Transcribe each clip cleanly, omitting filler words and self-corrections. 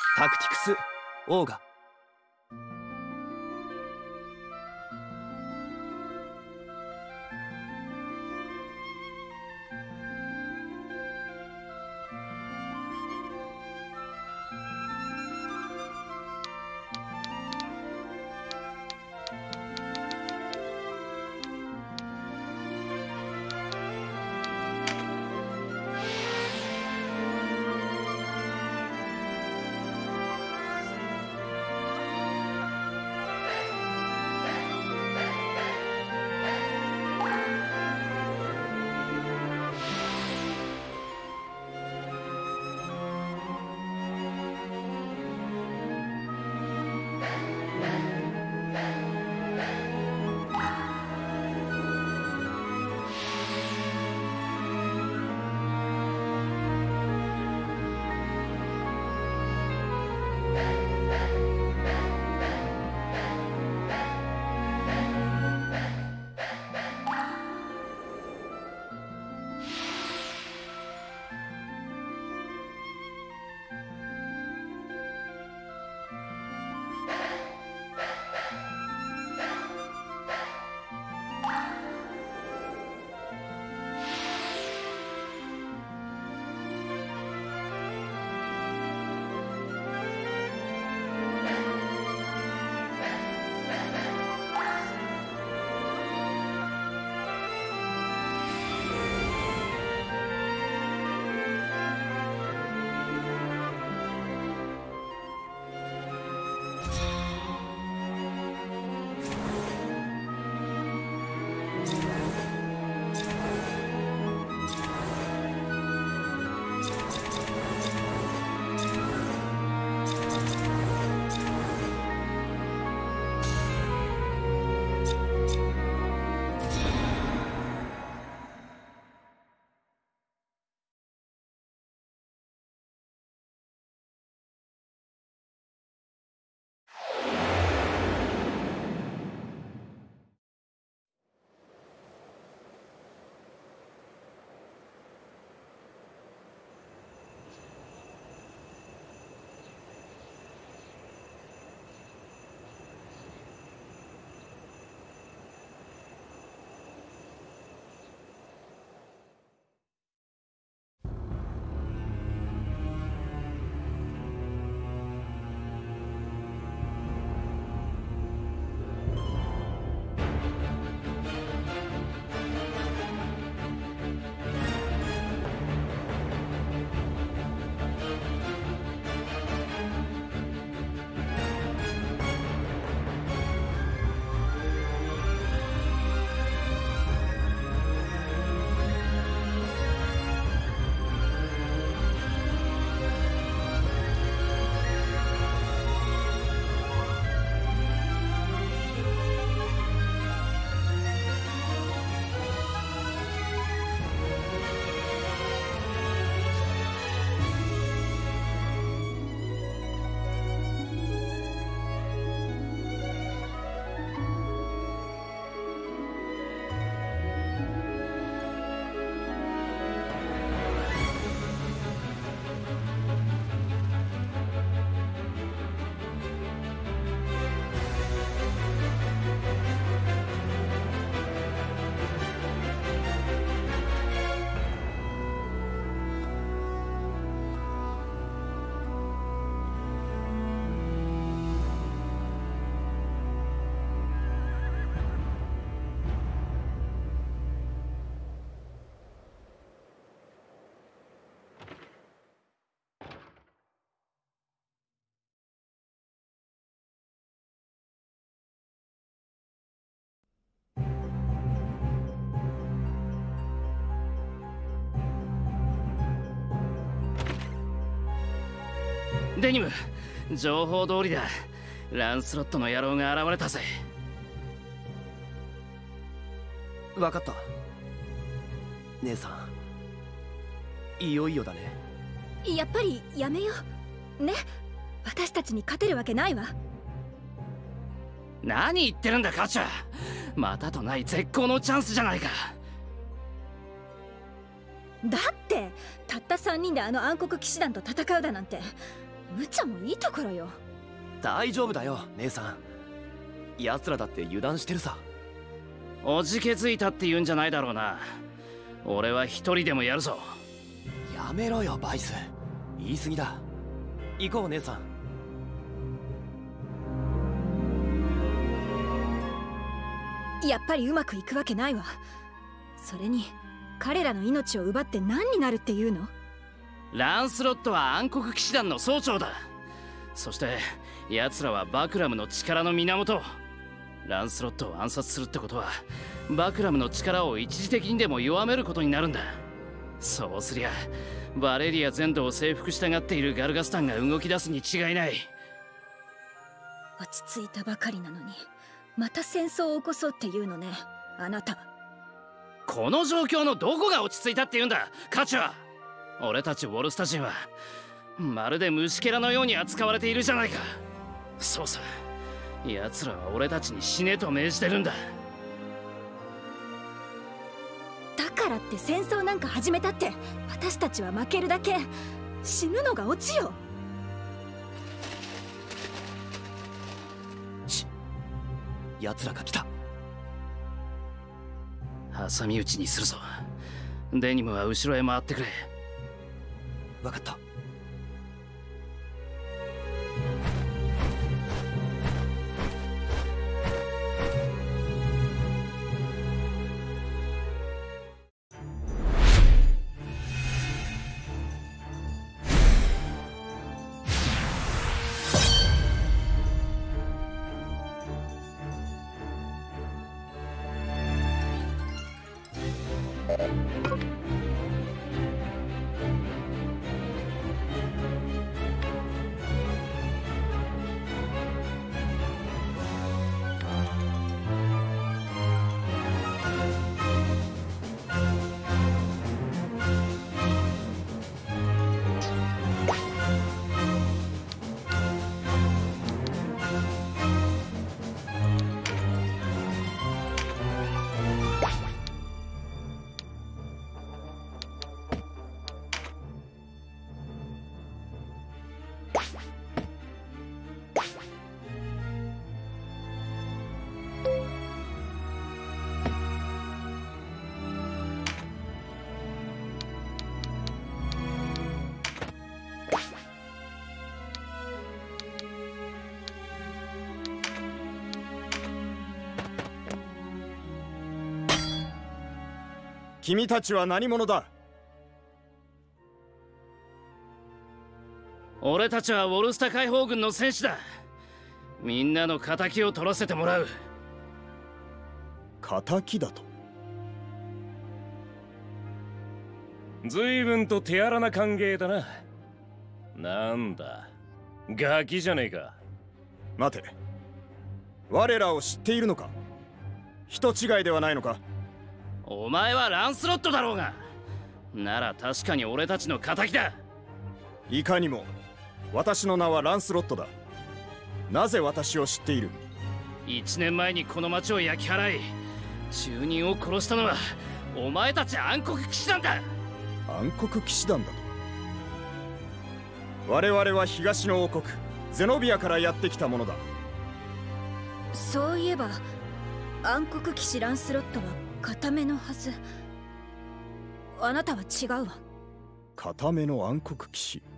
タクティクスオーガ。 デニム、情報通りだ。ランスロットの野郎が現れたぜ。 分かった。姉さん、いよいよだね。 やっぱりやめようね。私たちに勝てるわけないわ。 何言ってるんだカチュ。またとない絶好のチャンスじゃないか。 だってたった3人であの暗黒騎士団と戦うだなんて、 無茶もいいところよ。 大丈夫だよ姉さん。奴らだって油断してるさ。 おじけづいたって言うんじゃないだろうな。俺は一人でもやるぞ。 やめろよバイス、言い過ぎだ。行こう姉さん。 やっぱりうまくいくわけないわ。それに彼らの命を奪って何になるっていうの？ ランスロットは暗黒騎士団の総長だ。そして奴らはバクラムの力の源。ランスロットを暗殺するってことはバクラムの力を一時的にでも弱めることになるんだ。そうすりゃバレリア全土を征服したがっているガルガスタンが動き出すに違いない。 落ち着いたばかりなのにまた戦争を起こそうっていうのね、あなた。 この状況のどこが落ち着いたって言うんだカチュア。俺たちウォルスタ人はまるで虫けらのように扱われているじゃないか。そうさ、奴らは俺たちに死ねと命じてるんだ。 だからって戦争なんか始めたって私たちは負けるだけ。死ぬのがオチよ。 奴らが来た。 挟み撃ちにするぞ。デニムは後ろへ回ってくれ。 分かった。 君たちは何者だ？ 俺たちはウォルスタ解放軍の戦士だ。みんなの仇を取らせてもらう。 仇だと？ 随分と手荒な歓迎だな。なんだ、ガキじゃねえか。 待て、我らを知っているのか？人違いではないのか？ お前はランスロットだろうが。なら確かに俺たちの仇だ。 いかにも。私の名はランスロットだ。なぜ私を知っている ？1年前にこの町を焼き払い住人を殺したのはお前たち暗黒騎士団だ。 暗黒騎士団だと？我々は東の王国ゼノビアからやってきたものだ。 そういえば暗黒騎士ランスロットは固めのはず。あなたは違うわ。 固めの暗黒騎士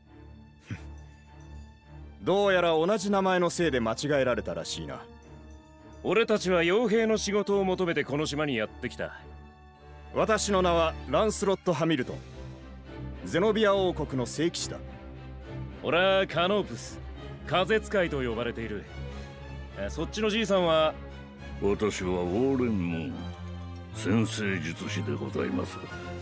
どうやら同じ名前のせいで間違えられたらしいな。 俺たちは傭兵の仕事を求めてこの島にやってきた。 私の名はランスロット・ハミルトン。ゼノビア王国の聖騎士だ。 俺はカノープス、風使いと呼ばれている。そっちのじいさんは？ 私はウォーレン・ムーン、先生術師でございます。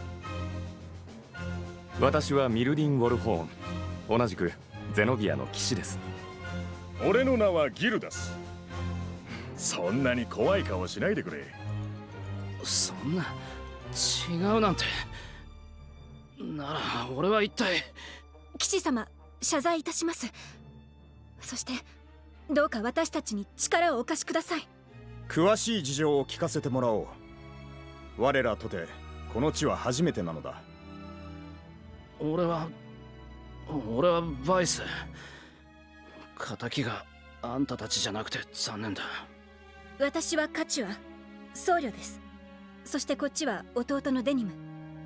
私はミルディン・ウォルホーン、同じくゼノビアの騎士です。 俺の名はギルダス。そんなに怖い顔しないでくれ。 そんな違うなんて。なら俺は一体。 騎士様、謝罪いたします。そしてどうか私たちに力をお貸しください。 詳しい事情を聞かせてもらおう。我らとてこの地は初めてなのだ。 俺は俺はバイス。敵があんたたちじゃなくて残念だ。 私はカチュア、僧侶です。そしてこっちは弟のデニム。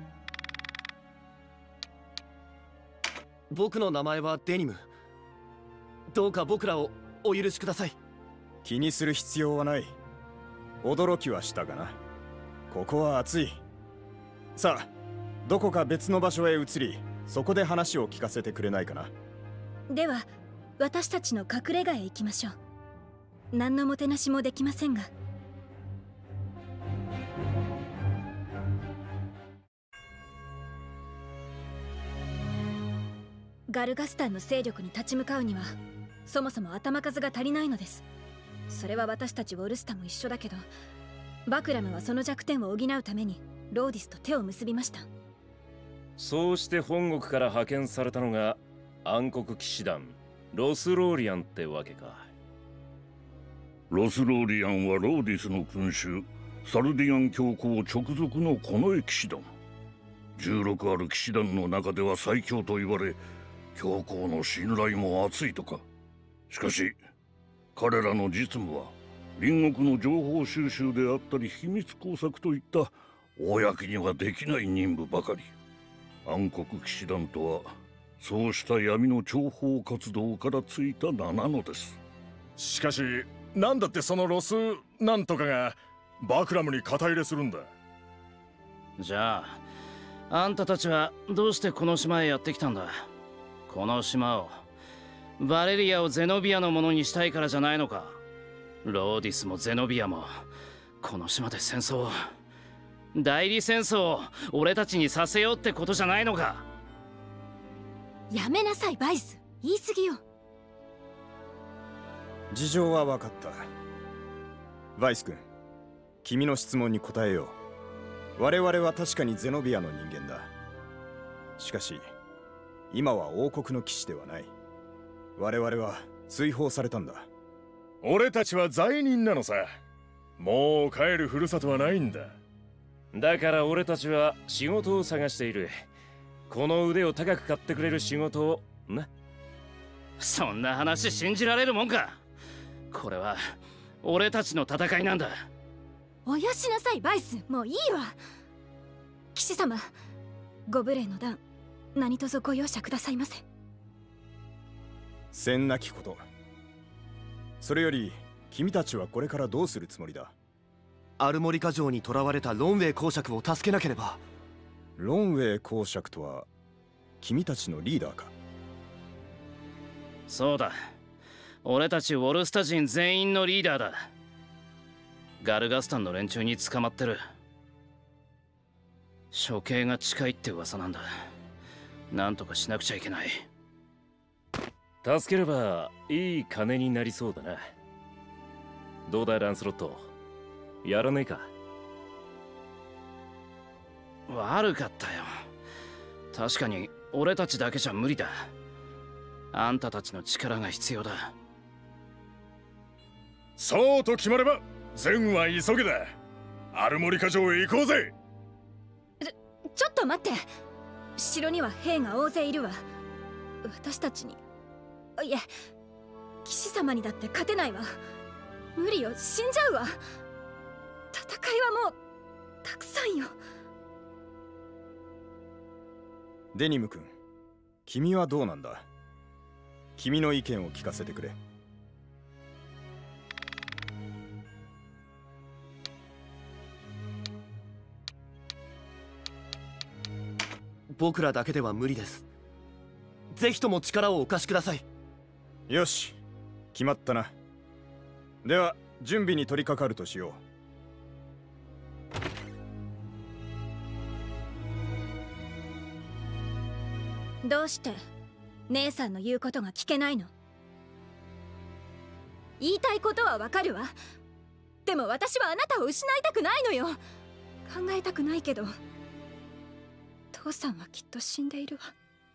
僕の名前はデニム。どうか僕らをお許しください。 気にする必要はない。驚きはしたがな。ここは暑い。さあ、どこか別の場所へ移り、そこで話を聞かせてくれないかな。 では私たちの隠れ家へ行きましょう。何のもてなしもできませんが。ガルガスタンの勢力に立ち向かうにはそもそも頭数が足りないのです。それは私たちウォルスタも一緒だけど、バクラムはその弱点を補うためにローディスと手を結びました。 そうして本国から派遣されたのが暗黒騎士団ロスローリアンってわけか。 ロスローリアンはローディスの君主サルディアン教皇直属の近衛騎士団。16ある騎士団の中では最強と言われ、教皇の信頼も厚いとか。しかし彼らの実務は隣国の情報収集であったり秘密工作といった公にはできない任務ばかり。暗黒騎士団とはそうした闇の諜報活動からついた名なのです。 しかしなんだってそのロスなんとかがバクラムに肩入れするんだ。 じゃああんたたちはどうしてこの島へやってきたんだ。この島をバレリアをゼノビアのものにしたいからじゃないのか。ローディスもゼノビアもこの島で戦争を、代理戦争を俺たちにさせようってことじゃないのか。 やめなさいバイス、言い過ぎよ。 事情は分かった。バイス君、君の質問に答えよう。我々は確かにゼノビアの人間だ。しかし今は王国の騎士ではない。我々は追放されたんだ。俺たちは罪人なのさ。もう帰るふるさとはないんだ。 だから俺たちは仕事を探している。この腕を高く買ってくれる仕事をな。 そんな話信じられるもんか。これは俺たちの戦いなんだ。 およしなさいバイス、もういいわ。騎士様、ご無礼の段何卒ご容赦くださいませ。 せんなきこと。それより君たちはこれからどうするつもりだ。 アルモリカ城に囚われたロンウェイ公爵を助けなければ。 ロンウェイ公爵とは君たちのリーダーか。 そうだ、俺たちウォルスタ人全員のリーダーだ。ガルガスタンの連中に捕まってる。処刑が近いって噂なんだ。なんとかしなくちゃいけない。 助ければいい金になりそうだな。どうだランスロット、やらねえか。 悪かったよ。確かに俺たちだけじゃ無理だ。あんたたちの力が必要だ。 そうと決まれば善は急げだ。アルモリカ城へ行こうぜ。 ちょっと待って。城には兵が大勢いるわ。私たちに、いえ騎士様にだって勝てないわ。無理よ、死んじゃうわ。戦いはもうたくさんよ。 デニム君、君はどうなんだ。君の意見を聞かせてくれ。 僕らだけでは無理です。ぜひとも力をお貸しください。 よし、決まったな。では準備に取り掛かるとしよう。どうして姉さんの言うことが聞けないの？言いたいことはわかるわ。でも私はあなたを失いたくないのよ。考えたくないけど父さんはきっと死んでいるわ。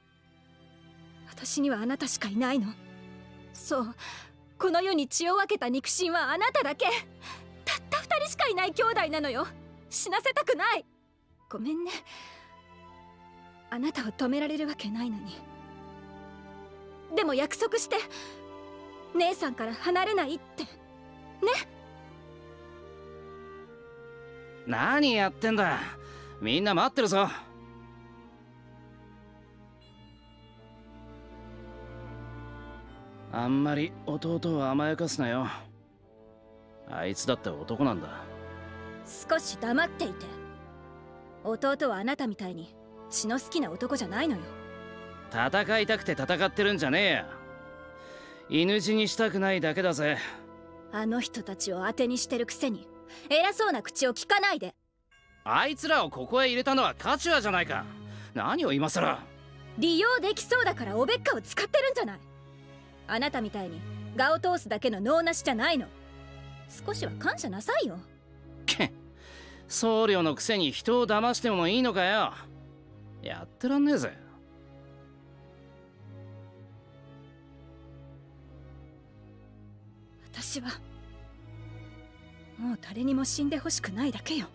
私にはあなたしかいないの。そう、この世に血を分けた肉親はあなただけ。たった2人しかいない兄弟なのよ。死なせたくない。ごめんね。あなたを止められるわけないのに。 でも約束して。姉さんから離れないってね。 何やってんだ。みんな待ってるぞ。あんまり弟を甘やかすなよ。あいつだって男なんだ。 少し黙っていて。弟はあなたみたいに血の好きな男じゃないのよ。 戦いたくて戦ってるんじゃねえよ。犬死にしたくないだけだぜ。 あの人たちを当てにしてるくせに偉そうな口を聞かないで。 あいつらをここへ入れたのはカチュアじゃないか。何を今さら。 利用できそうだからおべっかを使ってるんじゃない。あなたみたいに我を通すだけの能なしじゃないの。少しは感謝なさいよ。 け僧侶のくせに人を騙してもいいのかよ。やってらんねえぜ。 私はもう誰にも死んでほしくないだけよ。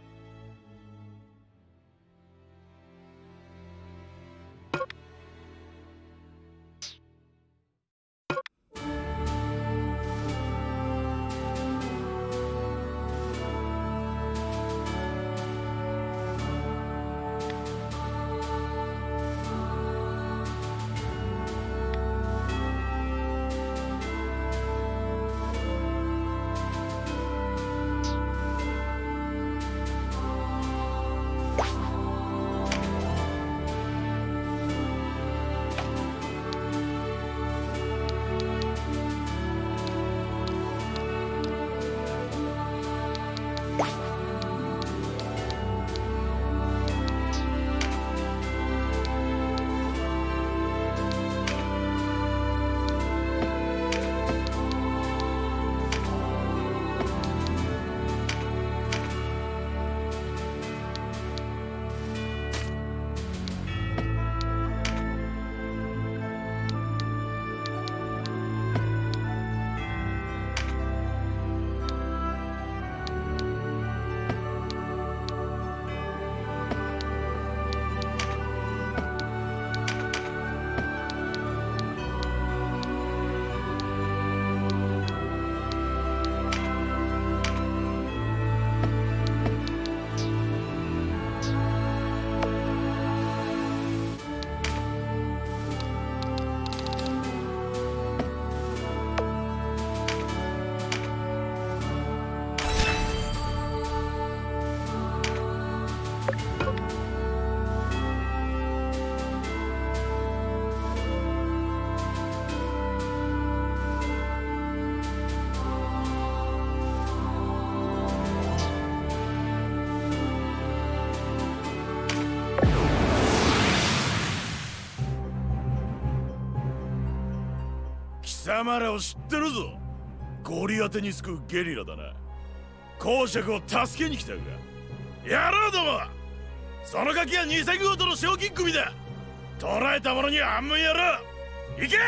貴様らを知ってるぞ。ゴリ当てに救うゲリラだな。公爵を助けに来たが野郎ども、そのガキは2000ゴートの賞金首だ。捕らえた者には半分やろう。行け。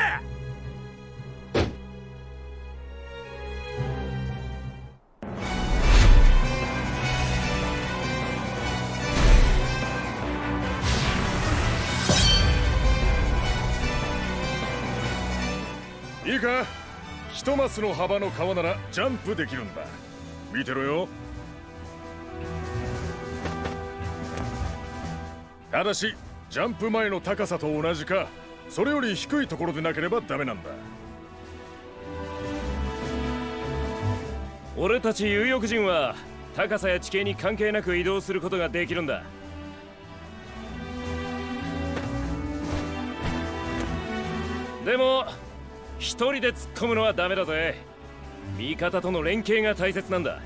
いいか、一マスの幅の川ならジャンプできるんだ。見てろよ。ただしジャンプ前の高さと同じかそれより低いところでなければダメなんだ。 俺たち有翼人は高さや地形に関係なく移動することができるんだ。でも一人で突っ込むのはダメだぜ。味方との連携が大切なんだ。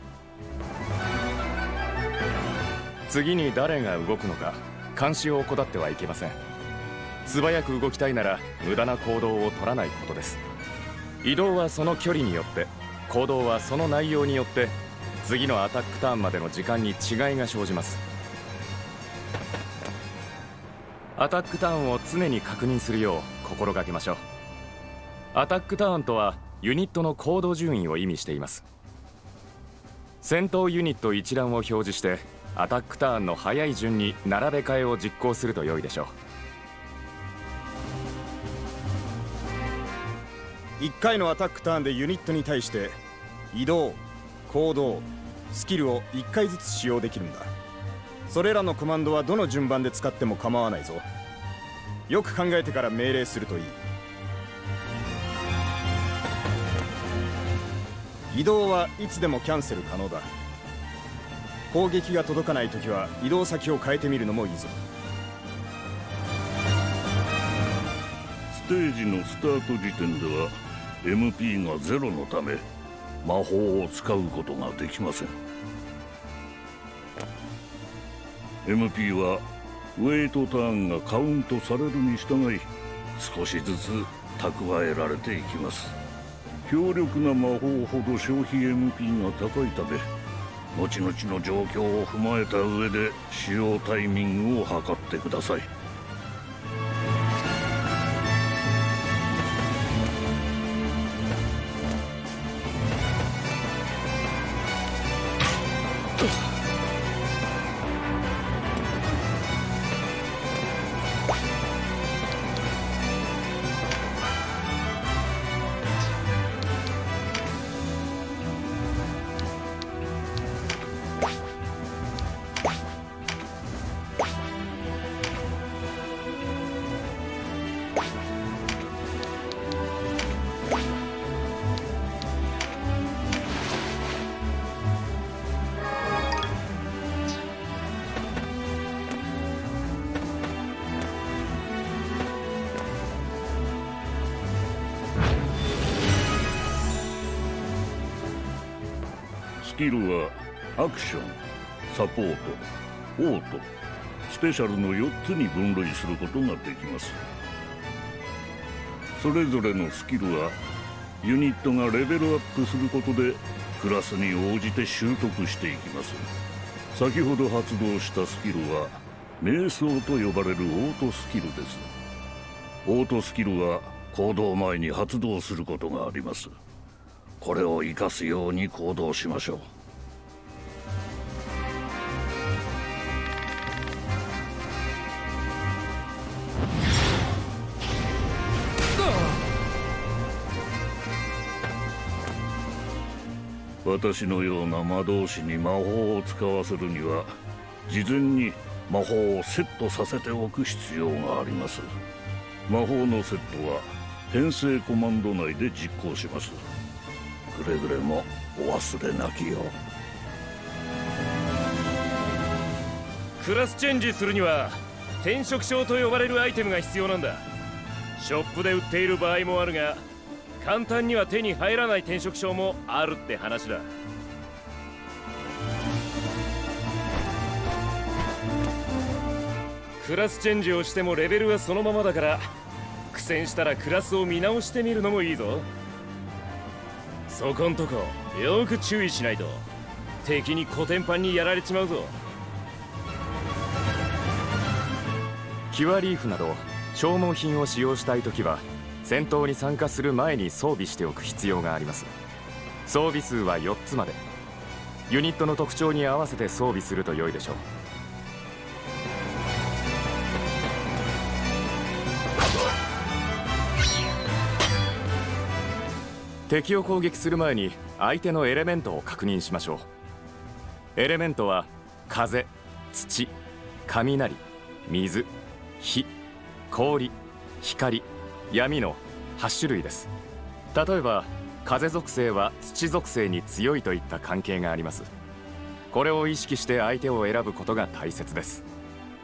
次に誰が動くのか監視を怠ってはいけません。素早く動きたいなら無駄な行動を取らないことです。移動はその距離によって、行動はその内容によって次のアタックターンまでの時間に違いが生じます。アタックターンを常に確認するよう心がけましょう。アタックターンとはユニットの行動順位を意味しています。戦闘ユニット一覧を表示してアタックターンの早い順に並べ替えを実行すると良いでしょう。 1回のアタックターンでユニットに対して移動、行動、スキルを1回ずつ使用できるんだ。それらのコマンドはどの順番で使っても構わないぞ。よく考えてから命令するといい。移動はいつでもキャンセル可能だ。攻撃が届かないときは移動先を変えてみるのもいいぞ。 ステージのスタート時点では MP がゼロのため魔法を使うことができません。 MP はウェイトターンがカウントされるに従い少しずつ蓄えられていきます。強力な魔法ほど消費 MP が高いため後々の状況を踏まえた上で使用タイミングを測ってください。スキルはアクション、サポート、オート、スペシャルの4つに分類することができます。それぞれのスキルはユニットがレベルアップすることでクラスに応じて習得していきます。先ほど発動したスキルは瞑想と呼ばれるオートスキルです。オートスキルは行動前に発動することがあります。これを生かすように行動しましょう。私のような魔導士に魔法を使わせるには事前に魔法をセットさせておく必要があります。魔法のセットは編成コマンド内で実行します。くれぐれもお忘れなきよう。 クラスチェンジするには転職章と呼ばれるアイテムが必要なんだ。ショップで売っている場合もあるが簡単には手に入らない転職章もあるって話だ。クラスチェンジをしてもレベルはそのままだから苦戦したらクラスを見直してみるのもいいぞ。そこんとこよく注意しないと敵にコテンパンにやられちまうぞ。 キュアリーフなど消耗品を使用したいときは戦闘に参加する前に装備しておく必要があります。装備数は4つまで。ユニットの特徴に合わせて装備すると良いでしょう。敵を攻撃する前に相手のエレメントを確認しましょう。エレメントは風、土、雷、水、火、氷、光、闇の8種類です。例えば風属性は土属性に強いといった関係があります。これを意識して相手を選ぶことが大切です。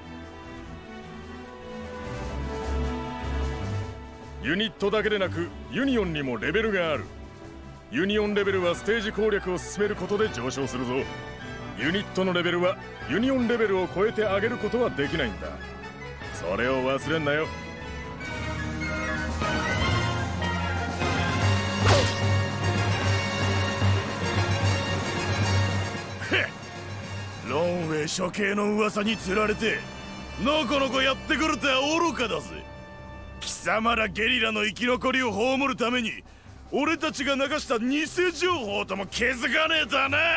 ユニットだけでなくユニオンにもレベルがある。ユニオンレベルはステージ攻略を進めることで上昇するぞ。ユニットのレベルはユニオンレベルを超えて上げることはできないんだ。それを忘れんなよ。ロンウェイ処刑の噂につられてのこのこやってくるとは愚かだぜ。貴様らゲリラの生き残りを葬るために俺たちが流した偽情報とも気づかねえだな。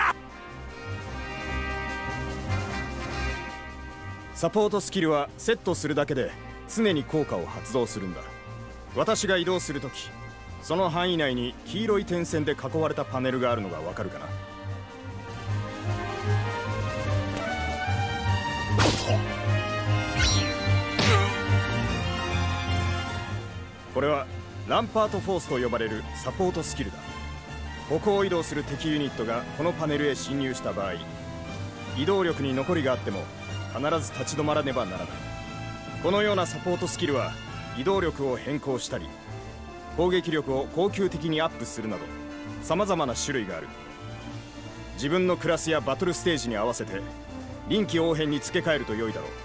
サポートスキルはセットするだけで常に効果を発動するんだ。私が移動するときその範囲内に黄色い点線で囲われたパネルがあるのがわかるかな。これはランパートフォースと呼ばれるサポートスキルだ。歩行移動する敵ユニットがこのパネルへ侵入した場合、移動力に残りがあっても必ず立ち止まらねばならない。このようなサポートスキルは移動力を変更したり攻撃力を恒久的にアップするなど様々な種類がある。自分のクラスやバトルステージに合わせて臨機応変に付け替えると良いだろう。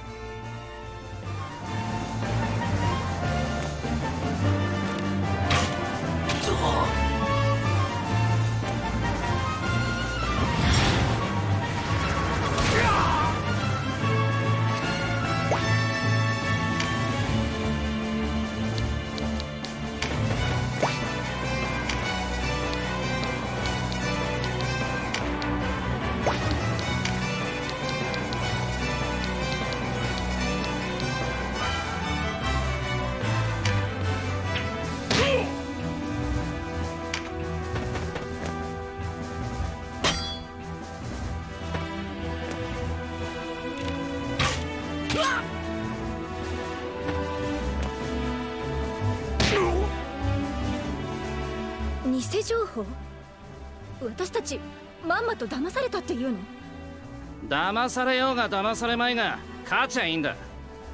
偽情報？私たちまんまと騙されたっていうの？ 騙されようが騙されまいが勝ちゃいいんだ。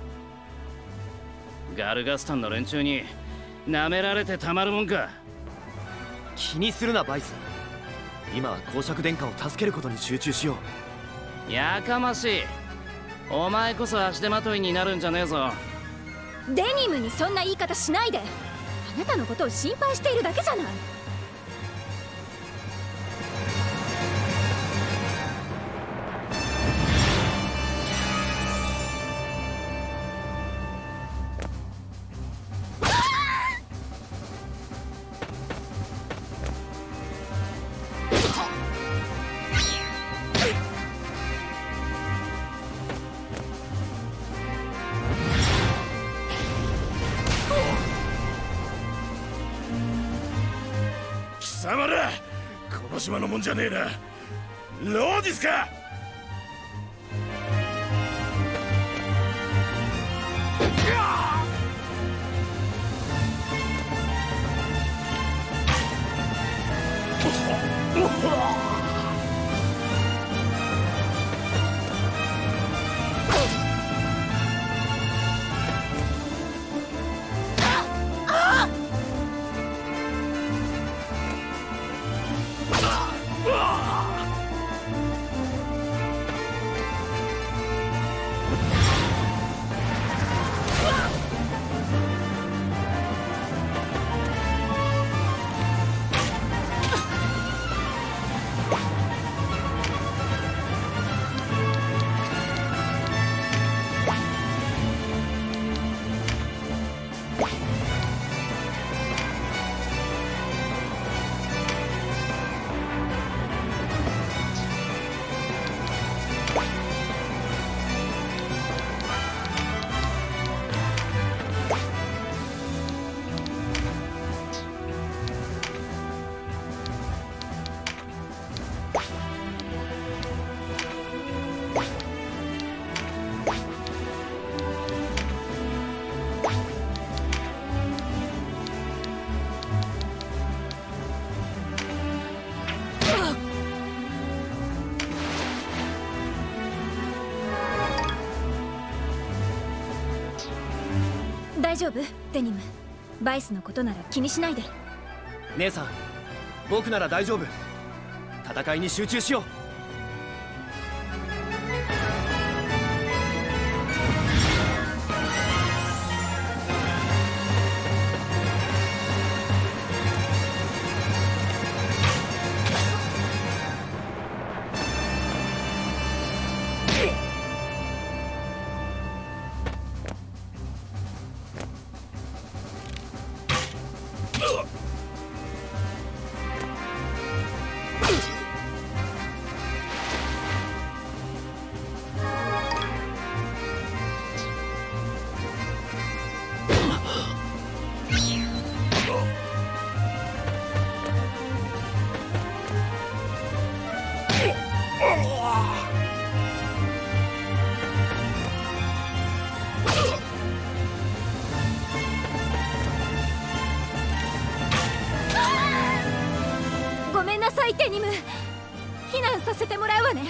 ガルガスタンの連中に舐められてたまるもんか。 気にするなバイス。今は公爵殿下を助けることに集中しよう。やかましい。お前こそ足手まといになるんじゃねえぞ。 デニムにそんな言い方しないで。あなたのことを心配しているだけじゃない。 貴様らこの島のもんじゃねえな。ローディスか。 大丈夫？デニム、バイスのことなら気にしないで。 姉さん、僕なら大丈夫。戦いに集中しよう。 ごめんなさい、テニム。避難させてもらうわね。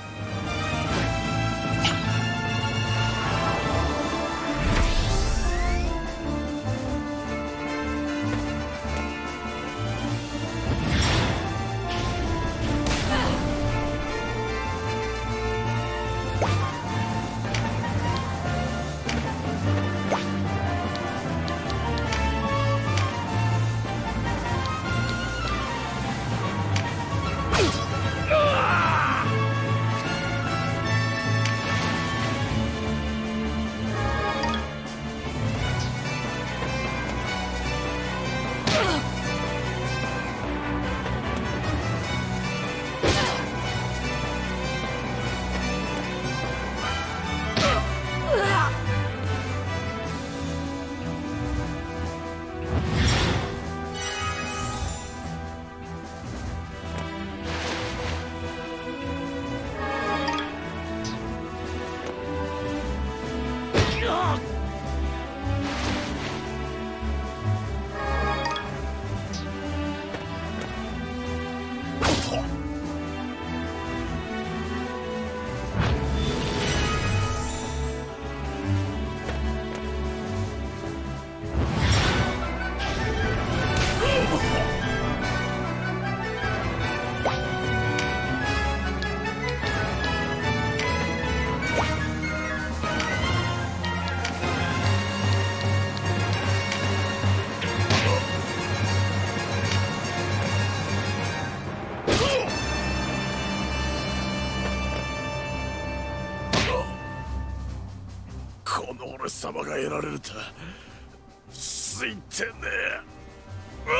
この俺様が得られるとついてねえ。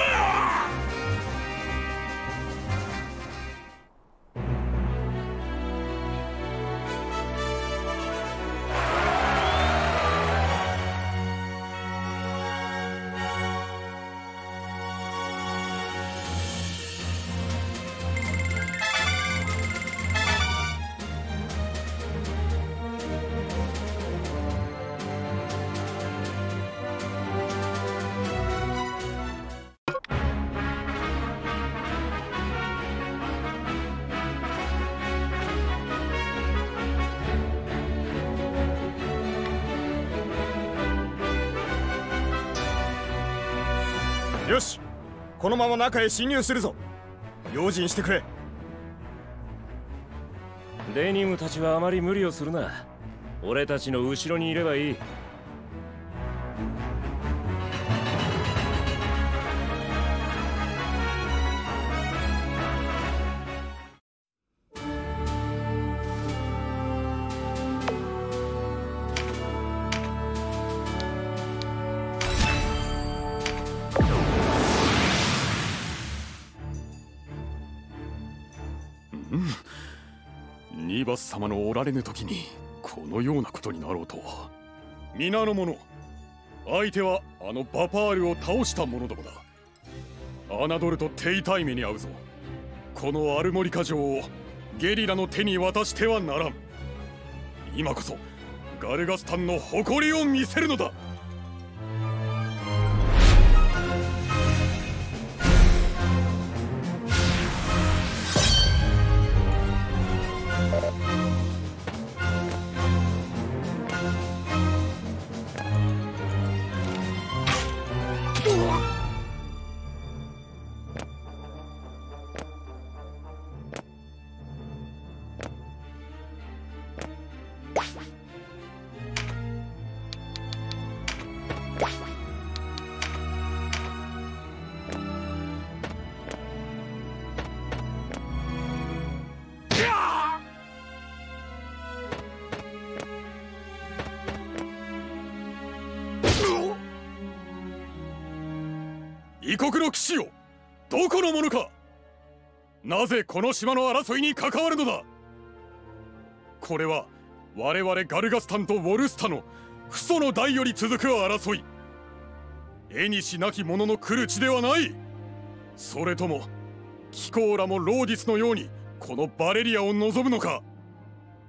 よし、このまま中へ侵入するぞ。用心してくれ。 デニムたちはあまり無理をするな。俺たちの後ろにいればいい。 ニーバス様のおられぬ時にこのようなことになろうとは。 皆の者、相手はあのバパールを倒した者どもだ。侮ると手痛い目に遭うぞ。このアルモリカ城をゲリラの手に渡してはならん。今こそガルガスタンの誇りを見せるのだ。異国の騎士よ、どこの者か。なぜこの島の争いに関わるのだ。これは我々ガルガスタンとウォルスタの父祖の代より続く争い。絵にしなき者の来る地ではない。それとも貴公らもローディスのようにこのバレリアを望むのか。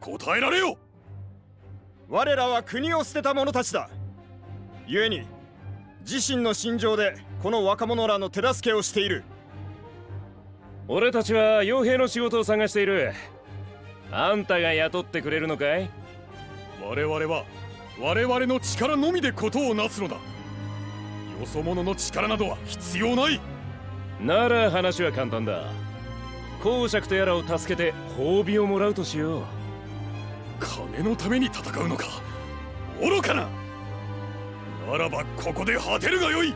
答えられよ。 我らは国を捨てた者たちだ。故に自身の心情でこの若者らの手助けをしている。 俺たちは傭兵の仕事を探している。あんたが雇ってくれるのかい？ 我々は我々の力のみで事をなすのだ。よそ者の力などは必要ない。 なら話は簡単だ。公爵とやらを助けて褒美をもらうとしよう。 金のために戦うのか、愚かな。ならばここで果てるがよい。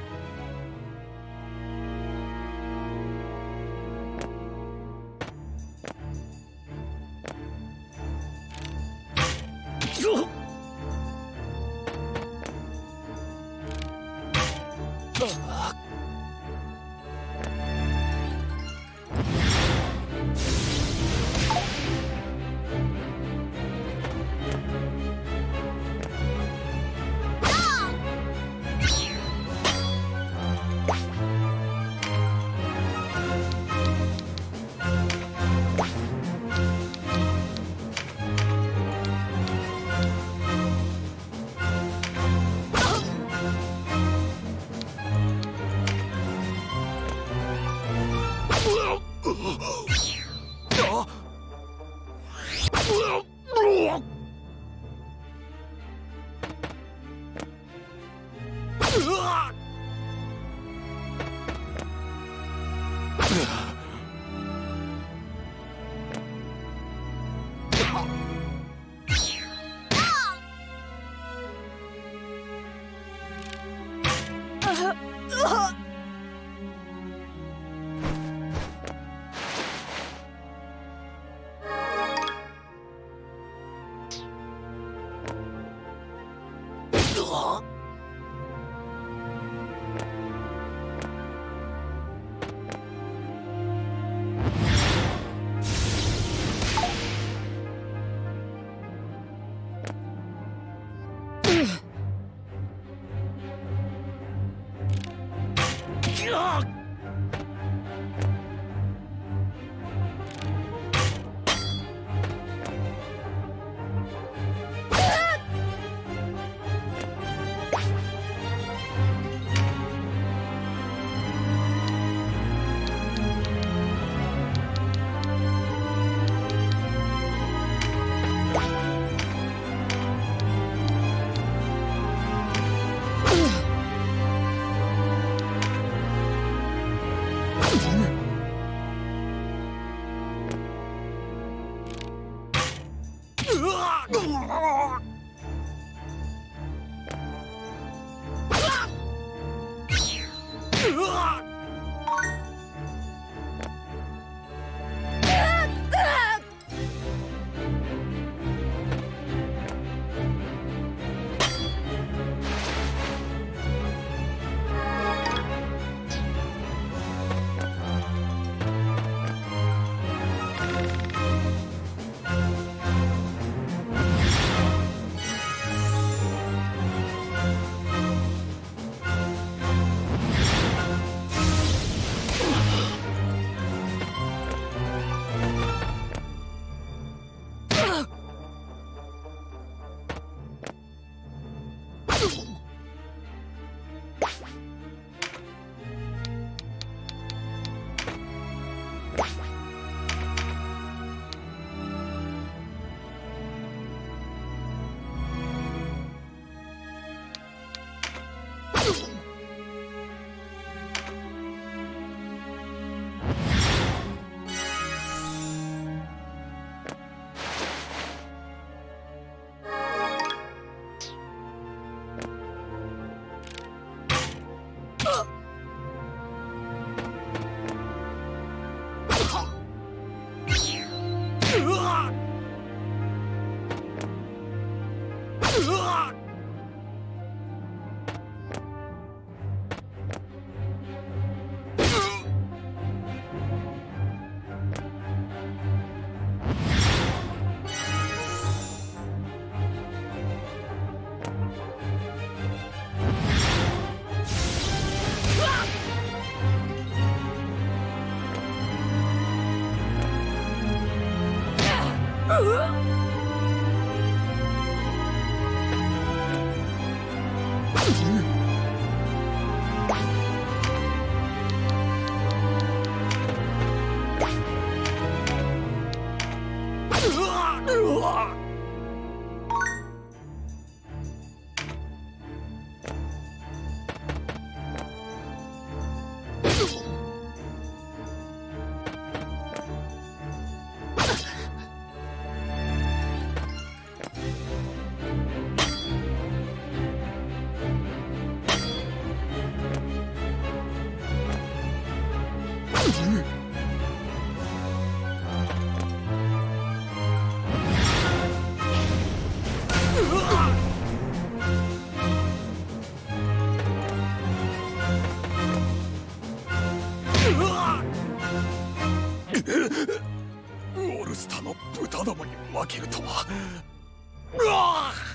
ウォルスタの豚どもに負けるとは。うわっ！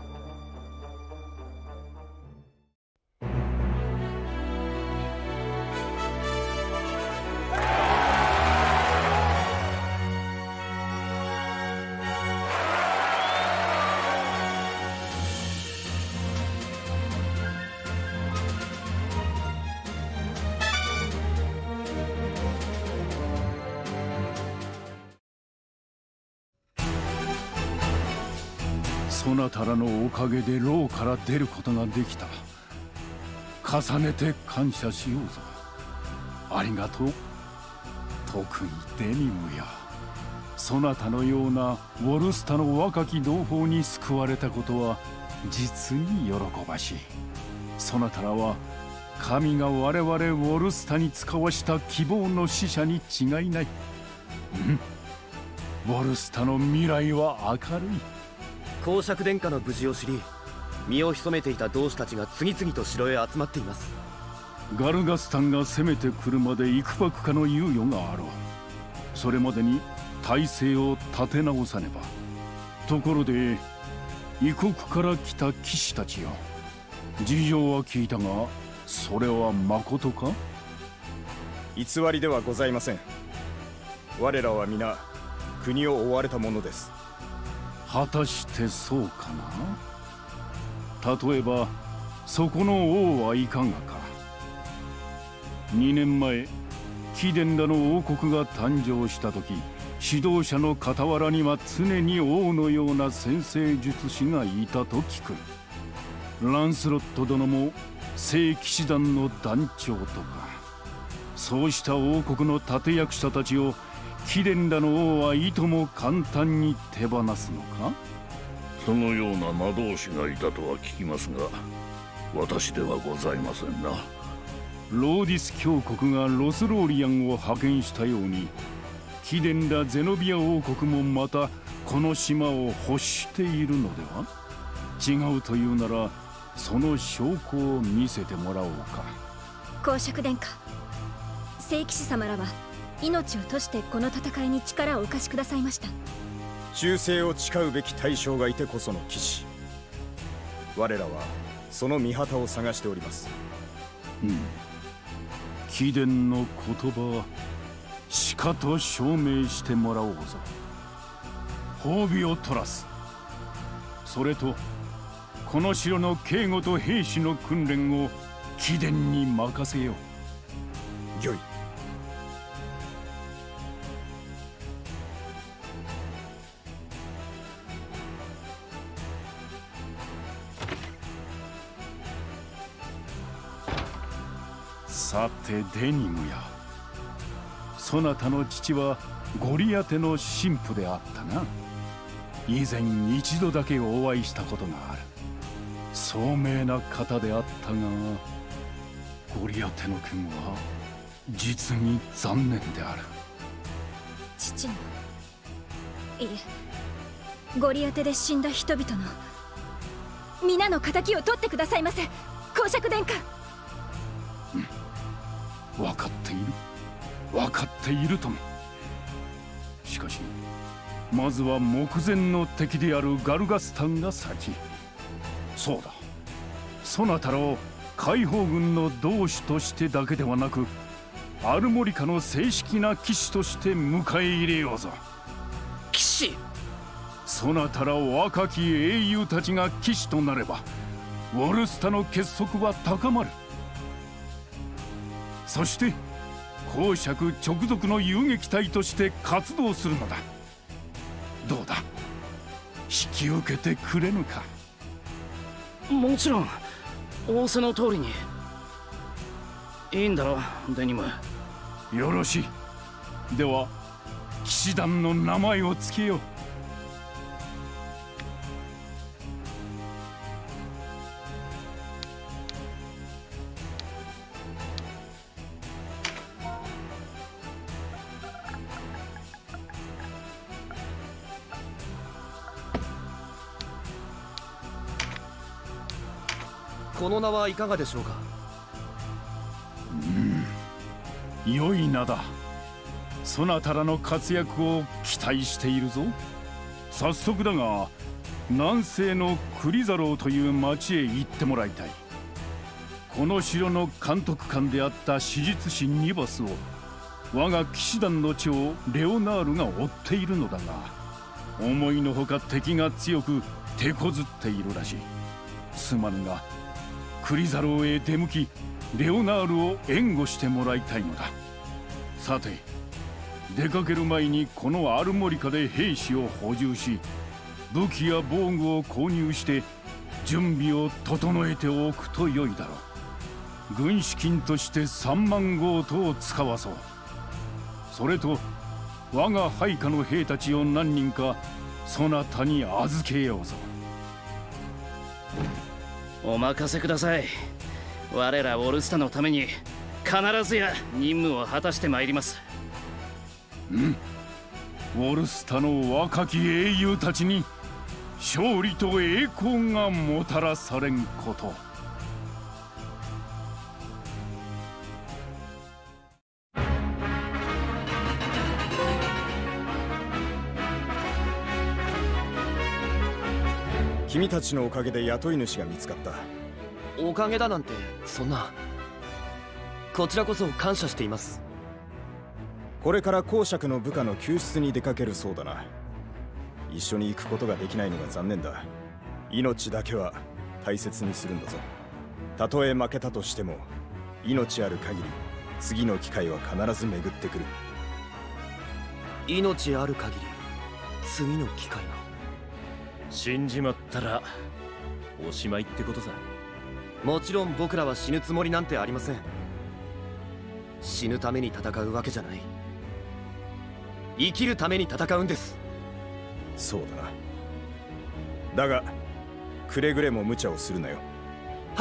そなたらのおかげで牢から出ることができた。重ねて感謝しようぞ。ありがとう。特にデニムやそなたのようなウォルスタの若き同胞に救われたことは実に喜ばしい。そなたらは神が我々ウォルスタに使わした希望の使者に違いない。ウォルスタの未来は明るい。 公爵殿下の無事を知り、身を潜めていた同志たちが次々と城へ集まっています。 ガルガスタンが攻めてくるまで幾ばくかの猶予があろう。それまでに体制を立て直さねば。ところで異国から来た騎士たちよ、事情は聞いたが、それはまことか？ 偽りではございません。我らは皆国を追われたものです。 果たしてそうかな。例えばそこの王はいかがか。2年前貴殿らの王国が誕生した時、指導者の傍らには常に王のような先生術師がいたと聞く。ランスロット殿も聖騎士団の団長とか、そうした王国の立役者たちを貴殿らの王はいとも簡単に手放すのか？ そのような魔導士がいたとは聞きますが、私ではございませんな。 ローディス教国がロスローリアンを派遣したように、貴殿らゼノビア王国もまたこの島を欲しているのでは？違うというならその証拠を見せてもらおうか。 公爵殿下、聖騎士様らは命を賭してこの戦いに力をお貸しくださいました。 忠誠を誓うべき対象がいてこその騎士。我らはその御旗を探しております。 貴殿の言葉、しかと証明してもらおうぞ。褒美を取らす。それとこの城の警護と兵士の訓練を貴殿に任せよう。 御意。 さてデニムや、そなたの父はゴリアテの神父であったな。以前一度だけお会いしたことがある。聡明な方であったが、ゴリアテの件は実に残念である。 父の、いえ、ゴリアテで死んだ人々の皆の仇を取ってくださいませ、公爵殿下。 分かっている、分かっているとも。しかしまずは目前の敵であるガルガスタンが先。そうだ、そなたらを解放軍の同志としてだけではなく、アルモリカの正式な騎士として迎え入れようぞ。 騎士？ そなたら若き英雄たちが騎士となれば、ウォルスタの結束は高まる。そして公爵直属の遊撃隊として活動するのだ。 引き受けてくれぬか。 もちろん仰せの通りに。いいんだろデニム。 よろしい。では騎士団の名前を付けよう。 この名はいかがでしょうか。 良い名だ。そなたらの活躍を期待しているぞ。早速だが南西のクリザローという町へ行ってもらいたい。この城の監督官であった史実師ニバスを我が騎士団の長レオナールが追っているのだが、思いのほか敵が強く手こずっているらしい。すまぬがクリザローへ出向きレオナールを援護してもらいたいのだ。さて出かける前にこのアルモリカで兵士を補充し、武器や防具を購入して準備を整えておくと良いだろう。軍資金として3万ゴートを使わそう。それと我が配下の兵たちを何人かそなたに預けようぞ。 お任せください。我らオルスタのために必ずや任務を果たしてまいります。 オルスタの若き英雄たちに勝利と栄光がもたらされんこと。 君たちのおかげで雇い主が見つかった。 おかげだなんてそんな。こちらこそ感謝しています。 これから公爵の部下の救出に出かけるそうだな。一緒に行くことができないのが残念だ。命だけは大切にするんだぞ。たとえ負けたとしても命ある限り次の機会は必ず巡ってくる。 命ある限り次の機会が。 死んじまったらおしまいってことさ。 もちろん僕らは死ぬつもりなんてありません。死ぬために戦うわけじゃない。生きるために戦うんです。 そうだな。だがくれぐれも無茶をするなよ。 はい。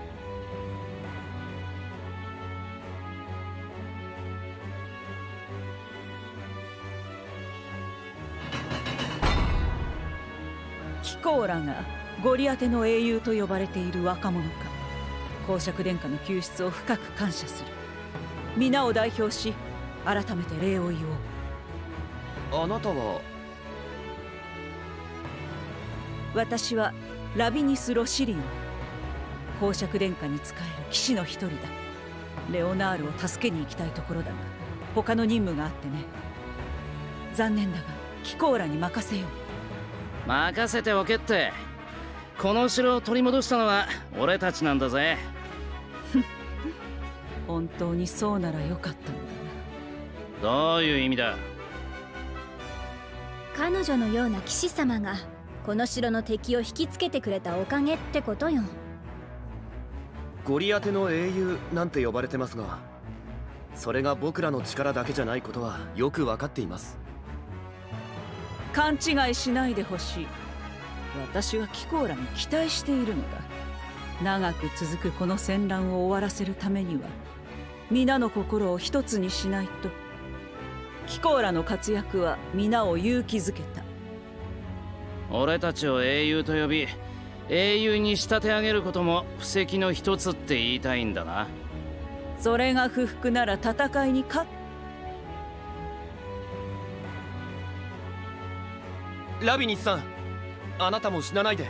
貴公らがゴリアテの英雄と呼ばれている若者か。公爵殿下の救出を深く感謝する。皆を代表し改めて礼を言おう。 あなたは？ 私はラビニス・ロシリオン。公爵殿下に仕える騎士の一人だ。レオナールを助けに行きたいところだが他の任務があってね。残念だが貴公らに任せよう。 任せておけって。この城を取り戻したのは俺たちなんだぜ。 本当にそうならよかったんだな。どういう意味だ。 彼女のような騎士様がこの城の敵を引きつけてくれたおかげってことよ。 ゴリアテの英雄なんて呼ばれてますが、それが僕らの力だけじゃないことはよく分かっています。 勘違いしないでほしい。私は貴公らに期待しているのだ。長く続くこの戦乱を終わらせるためには皆の心を一つにしないと。貴公らの活躍は皆を勇気づけた。 俺たちを英雄と呼び英雄に仕立て上げることも布石の一つって言いたいんだな。 それが不服なら戦いに勝っ。 ラビニスさん、あなたも死なないで。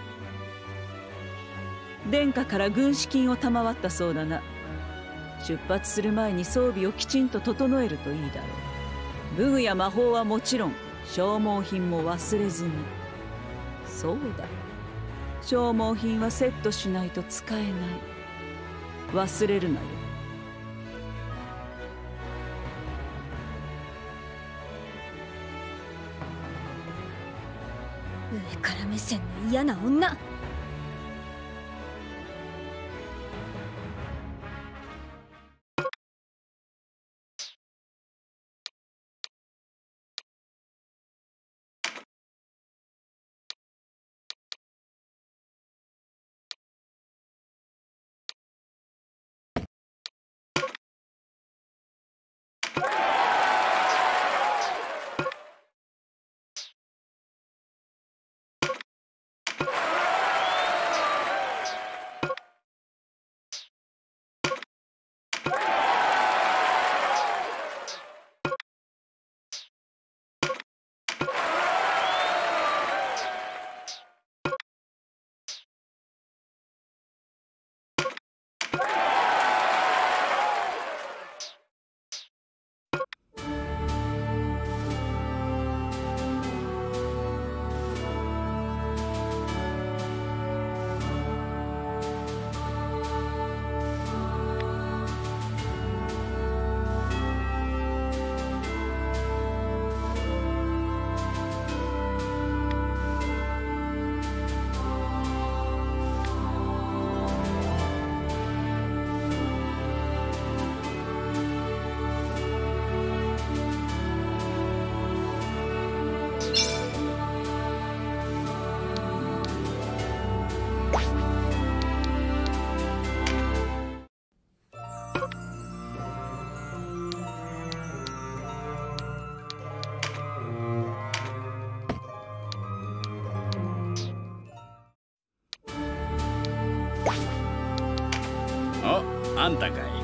殿下から軍資金を賜ったそうだな。出発する前に装備をきちんと整えるといいだろう。武具や魔法はもちろん消耗品も忘れずに。そうだ、消耗品はセットしないと使えない。忘れるなよ。 上から目線の嫌な女。 あんたかい。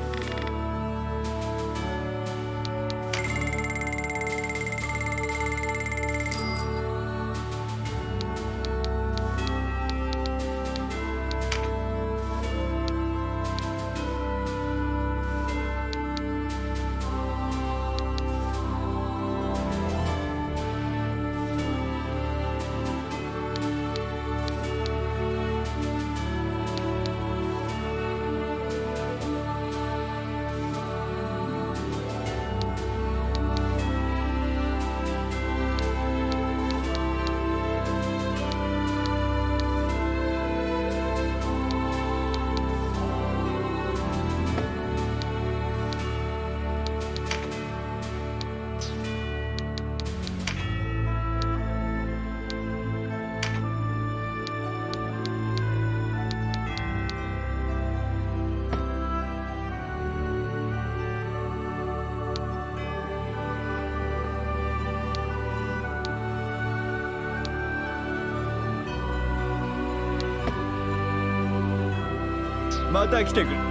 また来てくる。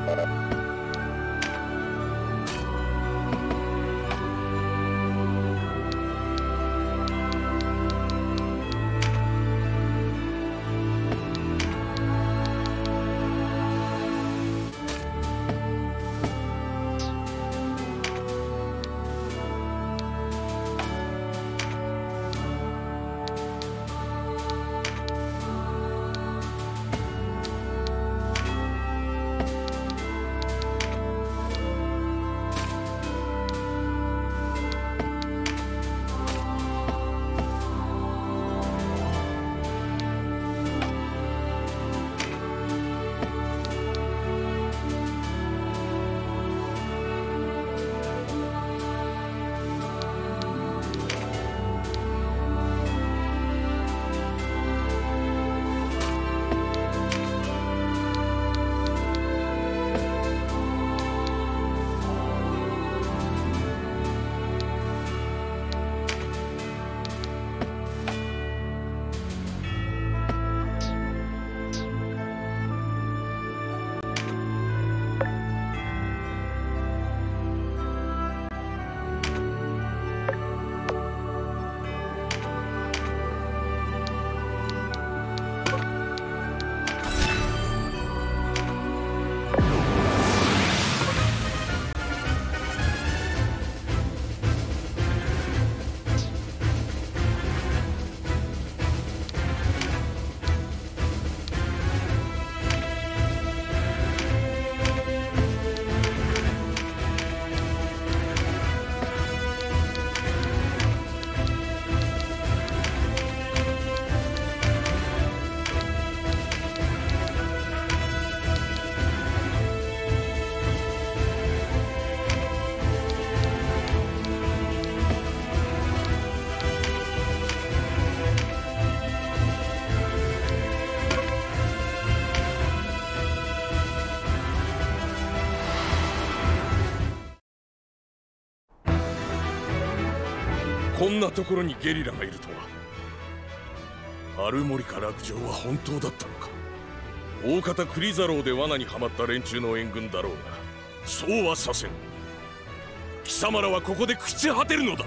こんなところにゲリラがいるとは。アルモリカ落城は本当だったのか。大方クリザローで罠にはまった連中の援軍だろうが、そうはさせん。貴様らはここで朽ち果てるのだ。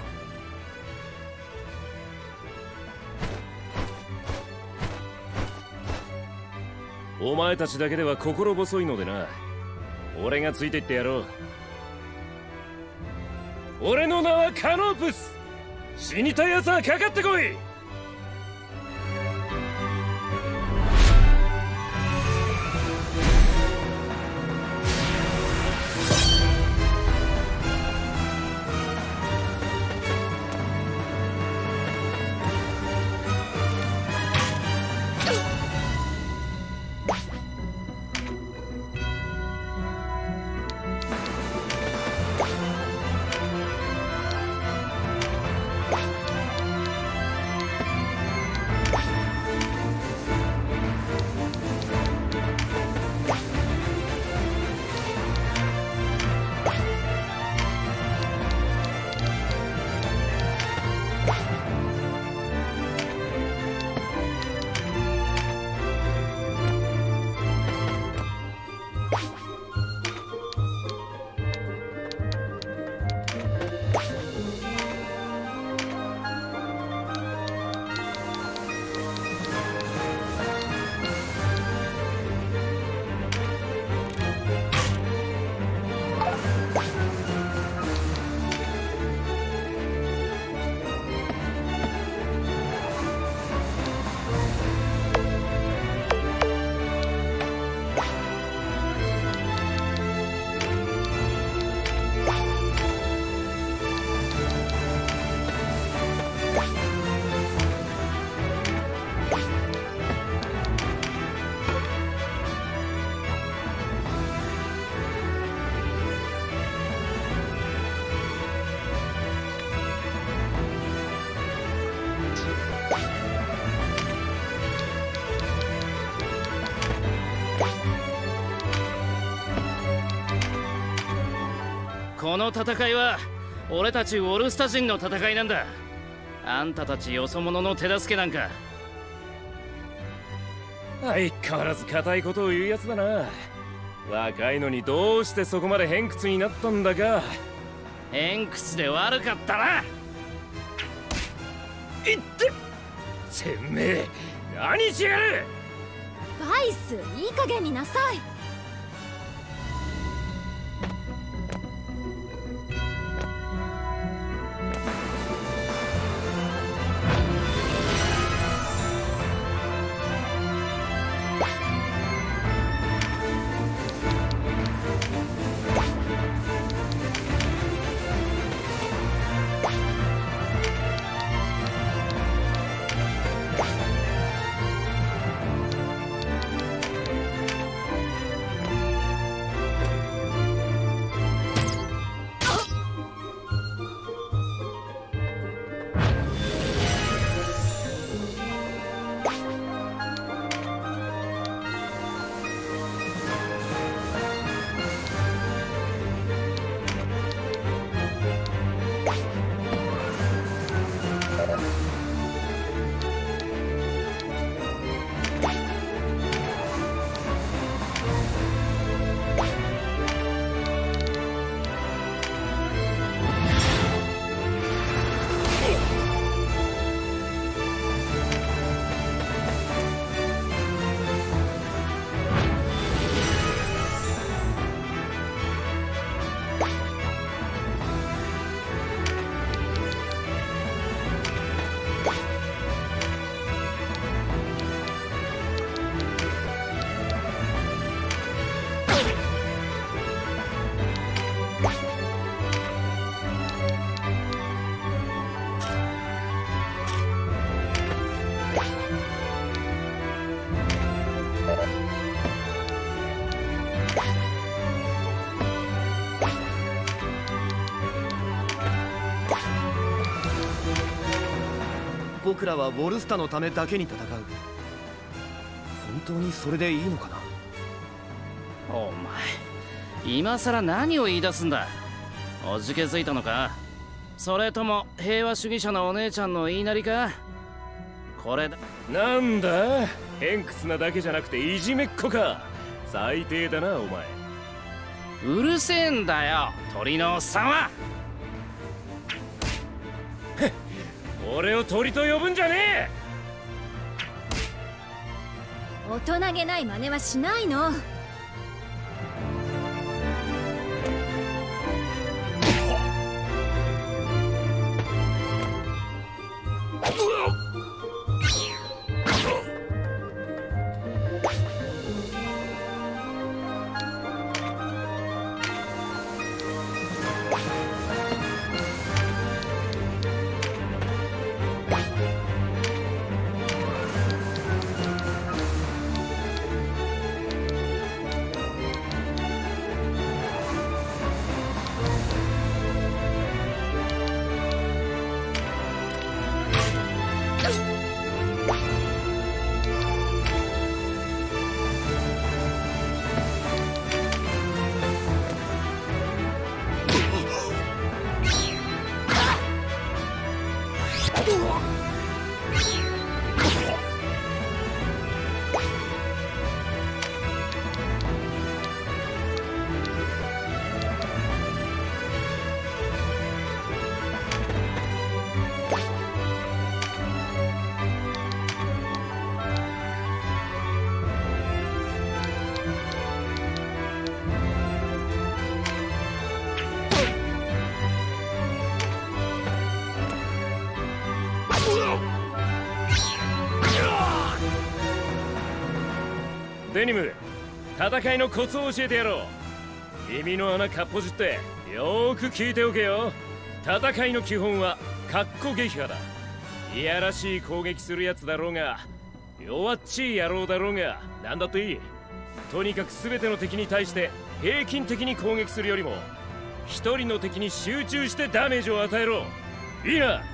お前たちだけでは心細いのでな。俺がついていってやろう。俺の名はカノープス。死にたい奴はかかってこい。 この戦いは俺たちウォルスタ人の戦いなんだ。あんたたちよそ者の手助けなんか。 相変わらず固いことを言うやつだな。 若いのにどうしてそこまで偏屈になったんだか。 偏屈で悪かったな。 いっててめえ何しやがる。 バイス、いい加減になさい。 僕らはウォルスタのためだけに戦う。本当にそれでいいのかな。 お前今さら何を言い出すんだ。おじけづいたのか。それとも平和主義者のお姉ちゃんの言いなりか。これだ。 なんだ偏屈なだけじゃなくていじめっ子か。最低だなお前。 うるせえんだよ鳥のおっさんは。 俺を鳥と呼ぶんじゃね大人げない真似はしないの。 デニム、戦いのコツを教えてやろう。耳の穴かっぽじってよーく聞いておけよ。戦いの基本はかっこ撃破だ。いやらしい攻撃するやつだろうが弱っちい野郎だろうがなんだっていい。とにかく全ての敵に対して平均的に攻撃するよりも一人の敵に集中してダメージを与えろ。いいな。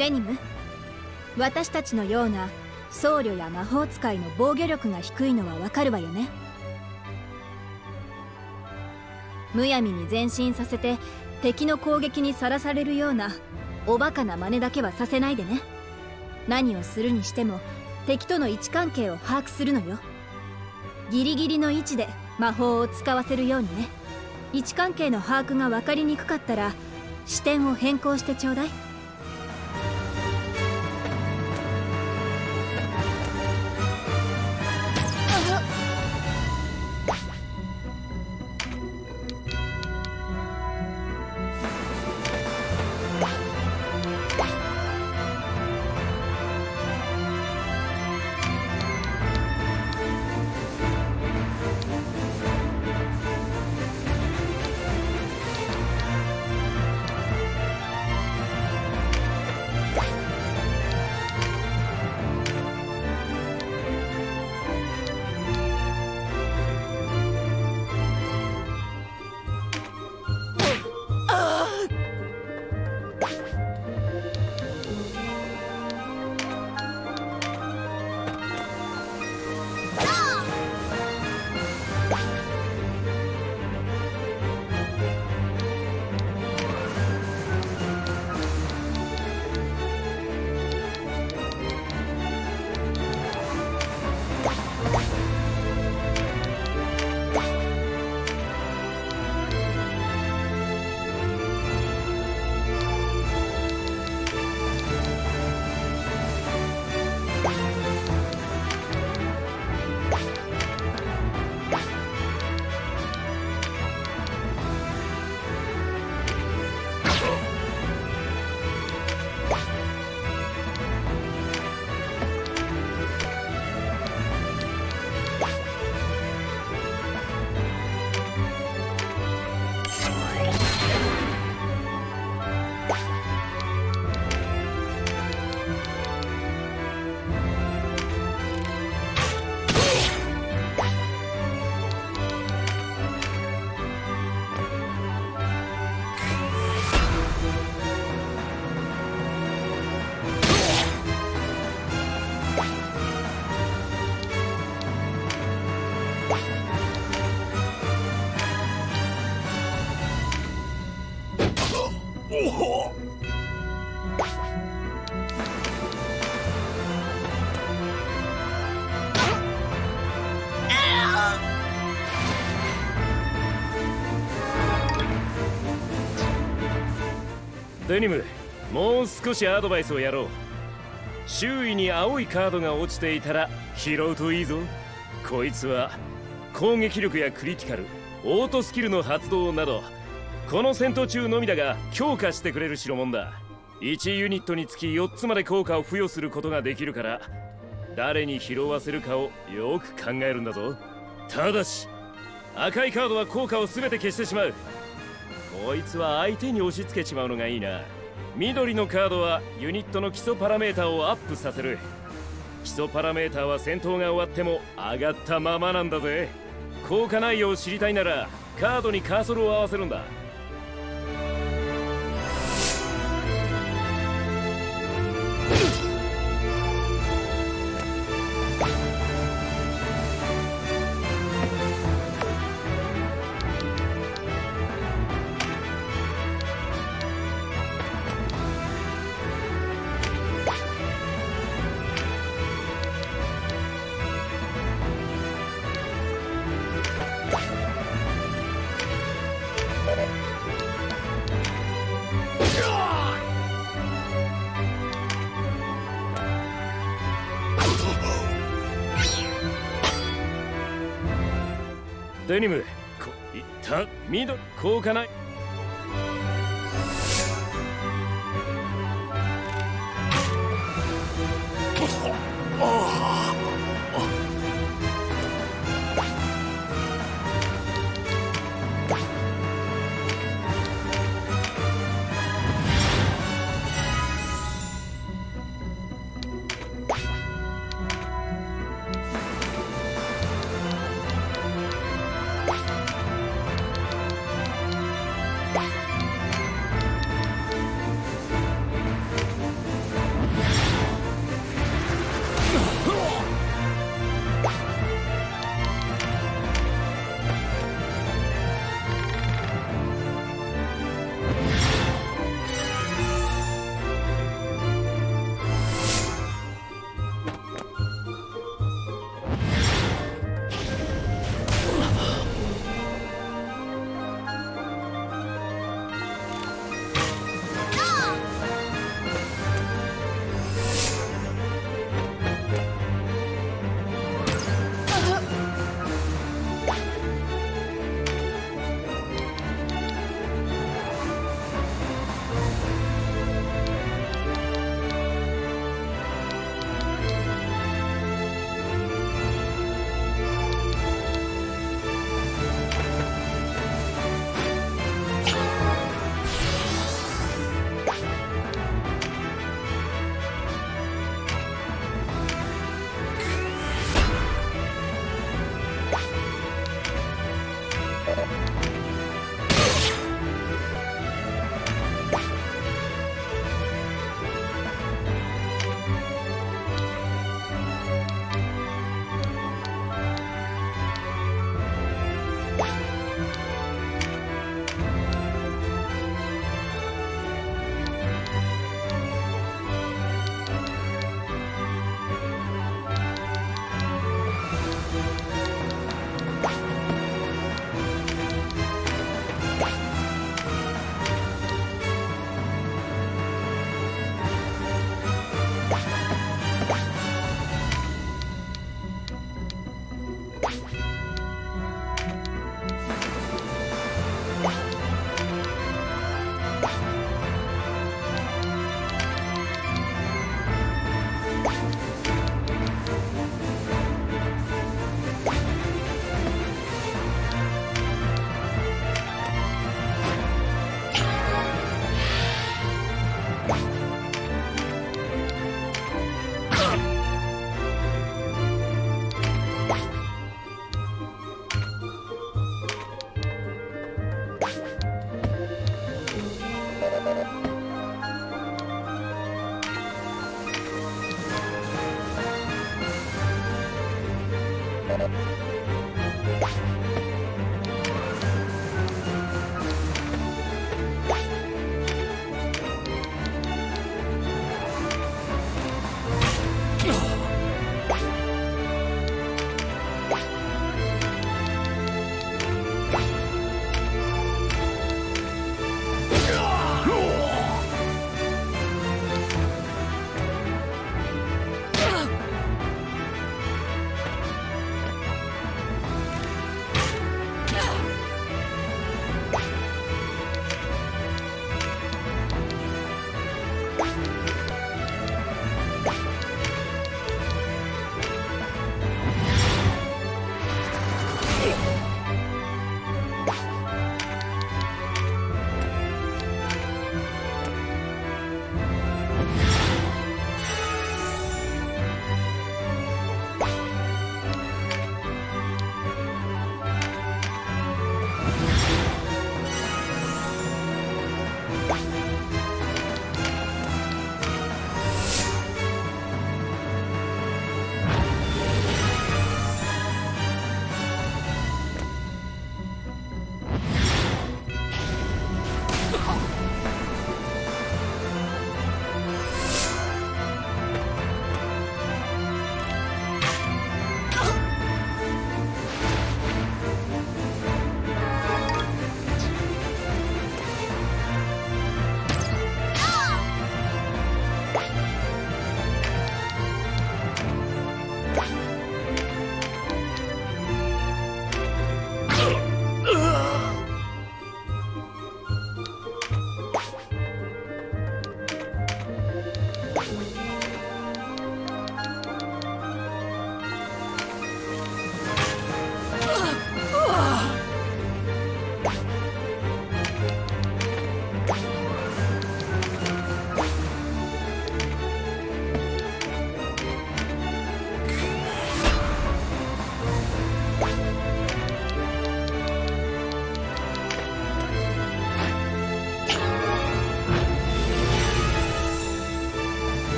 デニム、私たちのような僧侶や魔法使いの防御力が低いのはわかるわよね。むやみに前進させて敵の攻撃にさらされるようなおバカな真似だけはさせないでね。何をするにしても敵との位置関係を把握するのよ。ギリギリの位置で魔法を使わせるようにね。位置関係の把握が分かりにくかったら視点を変更してちょうだい。 デニム、もう少しアドバイスをやろう。周囲に青いカードが落ちていたら拾うといいぞ。こいつは攻撃力やクリティカル、オートスキルの発動などこの戦闘中のみだが強化してくれる代物だ。1ユニットにつき4つまで効果を付与することができるから、誰に拾わせるかをよく考えるんだぞ。ただし赤いカードは効果を全て消してしまう。こいつは相手に押し付けちまうのがいいな。緑のカードはユニットの基礎パラメータをアップさせる。基礎パラメータは戦闘が終わっても上がったままなんだぜ。効果内容を知りたいならカードにカーソルを合わせるんだ。デニム、緑、効果ない。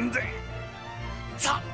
んでさ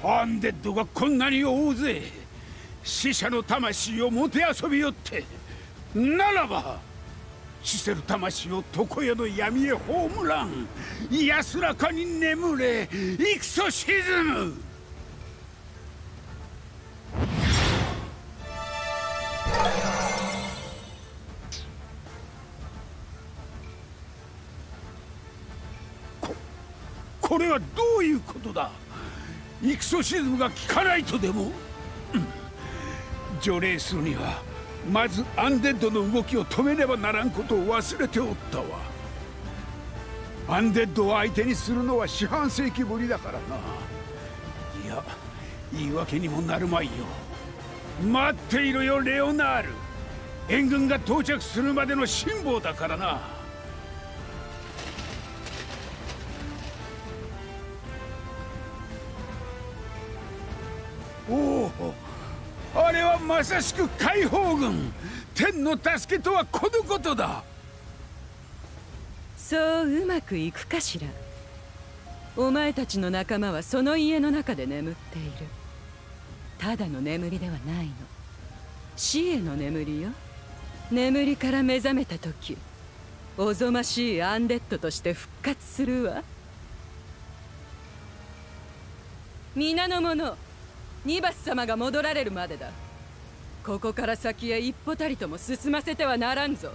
アンデッドがこんなに大勢死者の魂をもてあそびよって、ならば死せる魂を常世の闇へ葬らん。安らかに眠れイクソシズム。これはどういうことだ。イクソシズムが効かないとでも、除霊するにはまずアンデッドの動きを止めねばならんことを忘れておったわ。アンデッドを相手にするのは四半世紀ぶりだからな。いや、言い訳にもなるまいよ。待っていろよレオナール。援軍が到着するまでの辛抱だからな。おお、あれはまさしく解放軍。天の助けとはこのことだ。 そううまくいくかしら。お前たちの仲間はその家の中で眠っている。ただの眠りではないの。死への眠りよ。眠りから目覚めた時、おぞましいアンデッドとして復活するわ。皆の者、ニバス様が戻られるまでだ。ここから先へ一歩たりとも進ませてはならんぞ。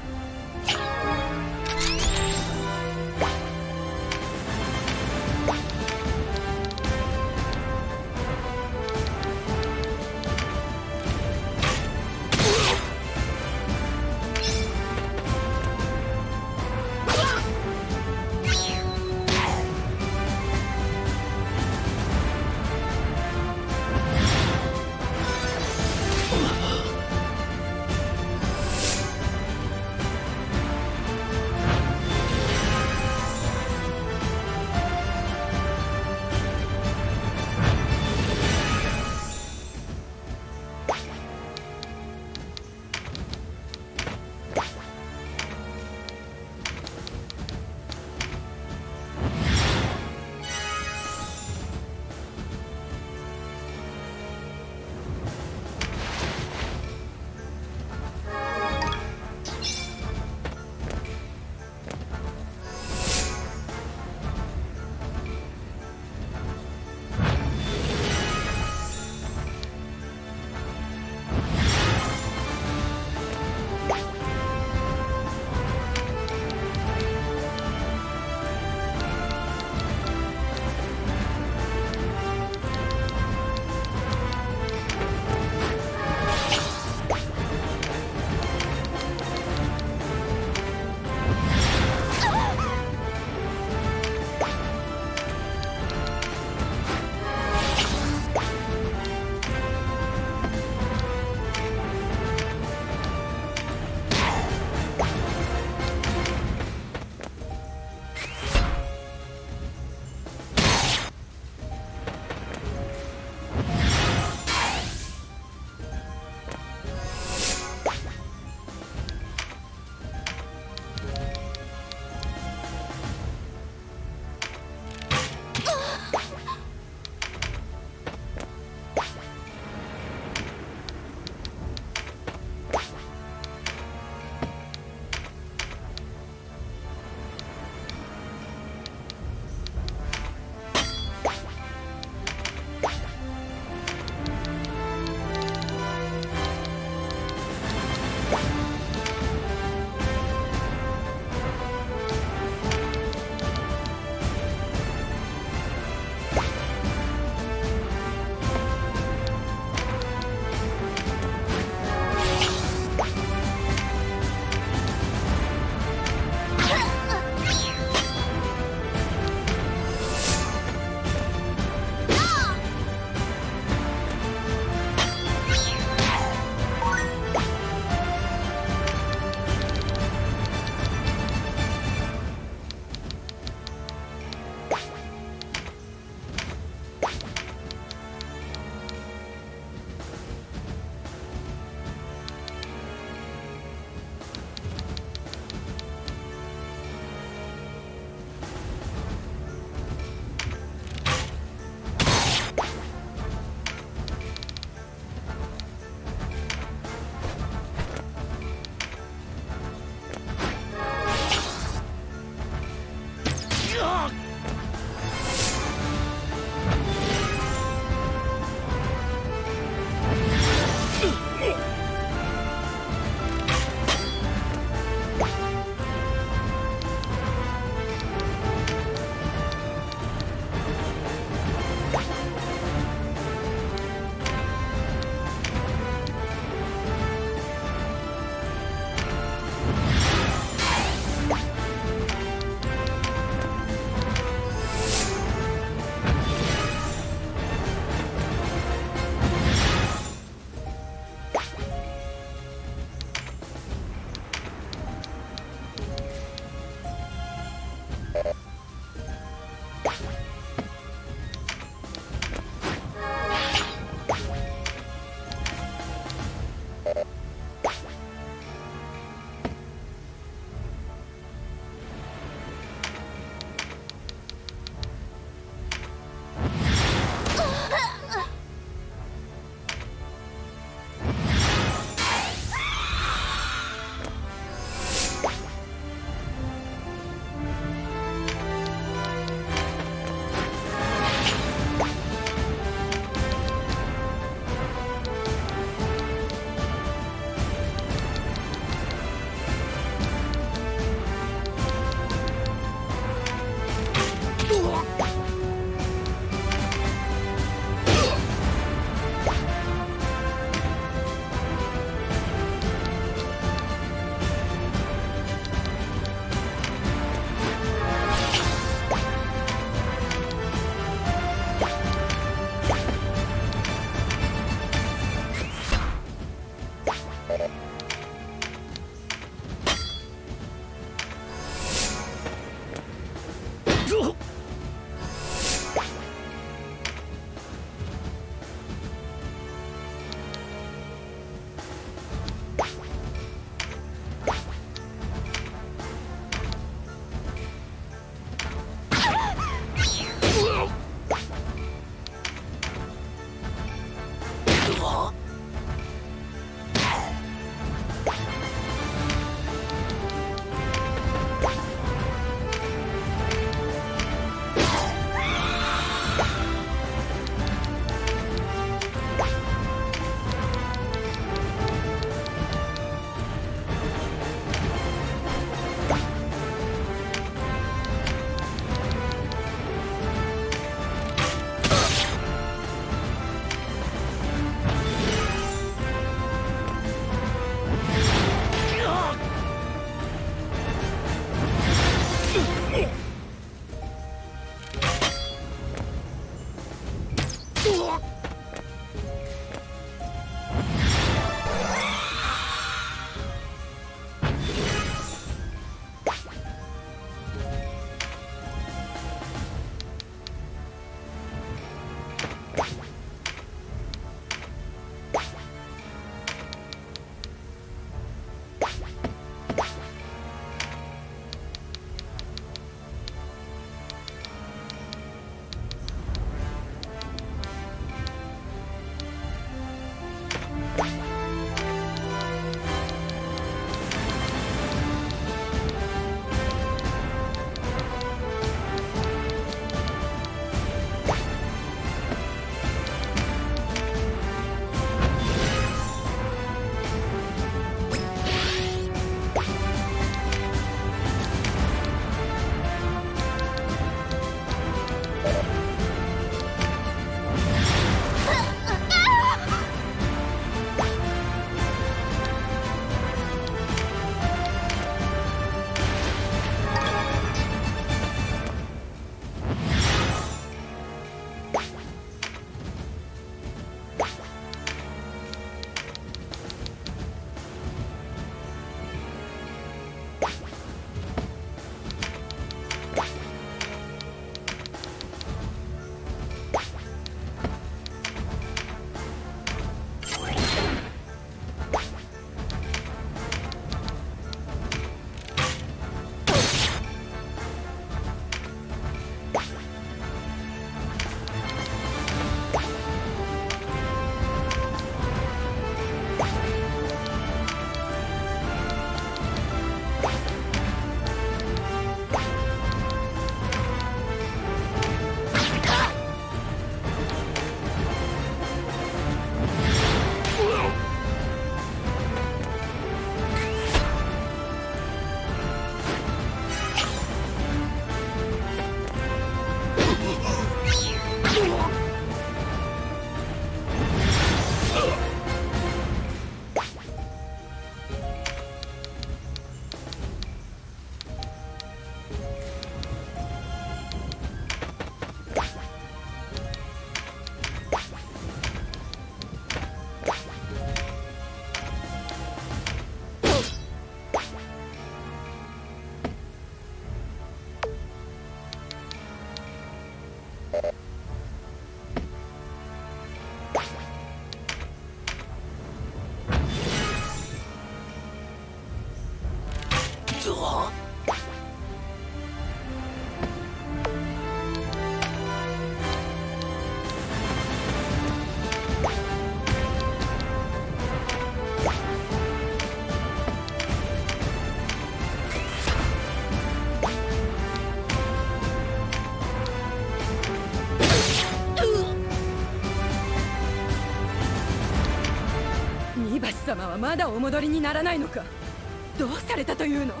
ニバス様はまだお戻りにならないのか。どうされたというの。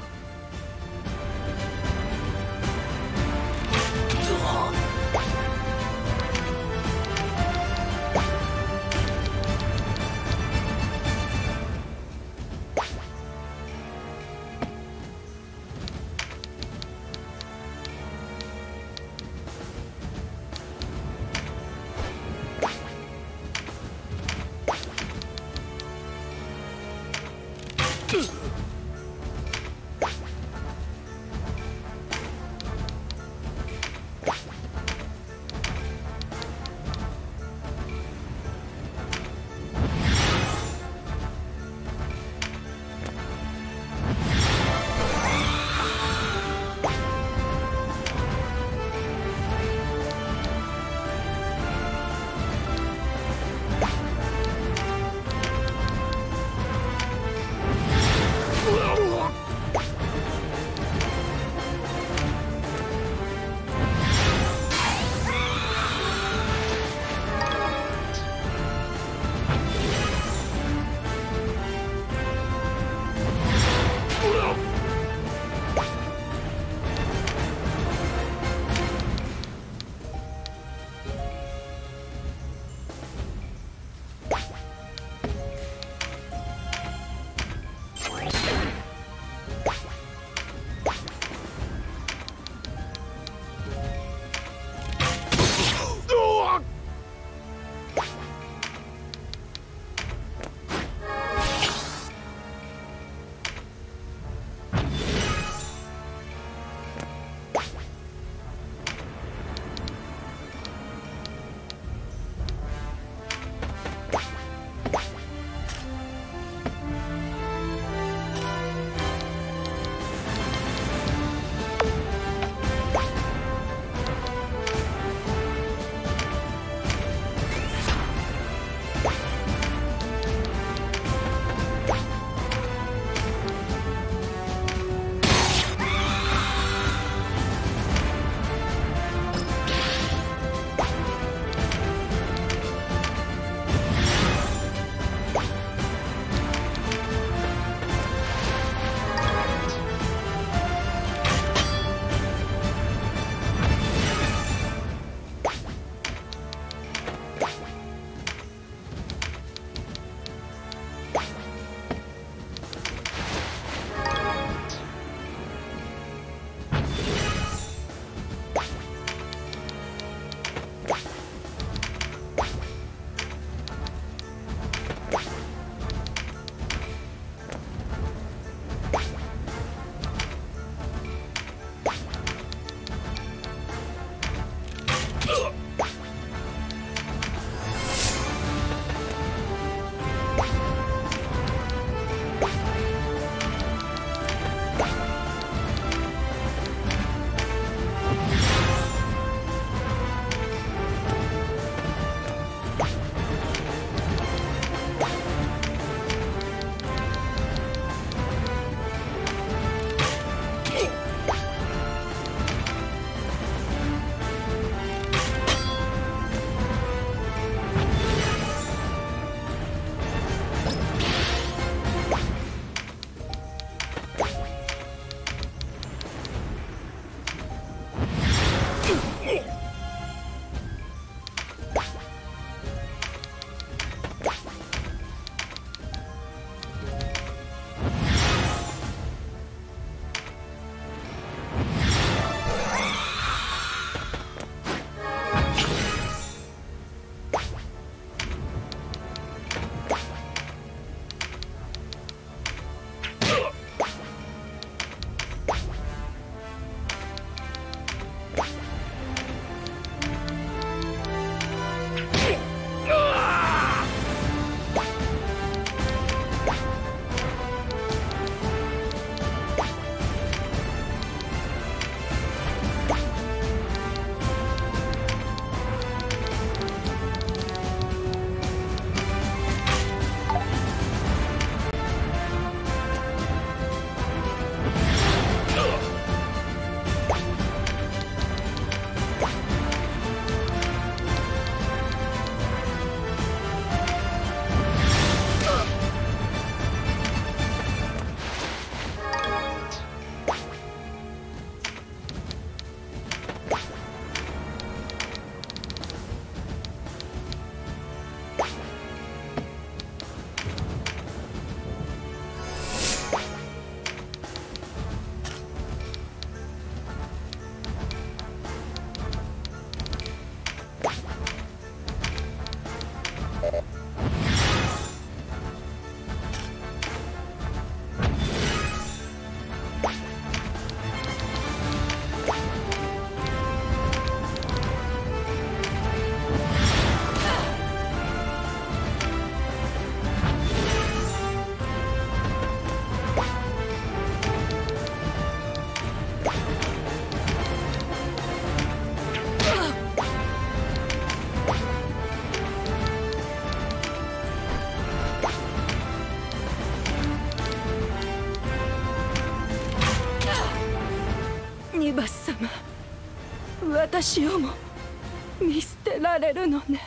バス様、私をも見捨てられるのね。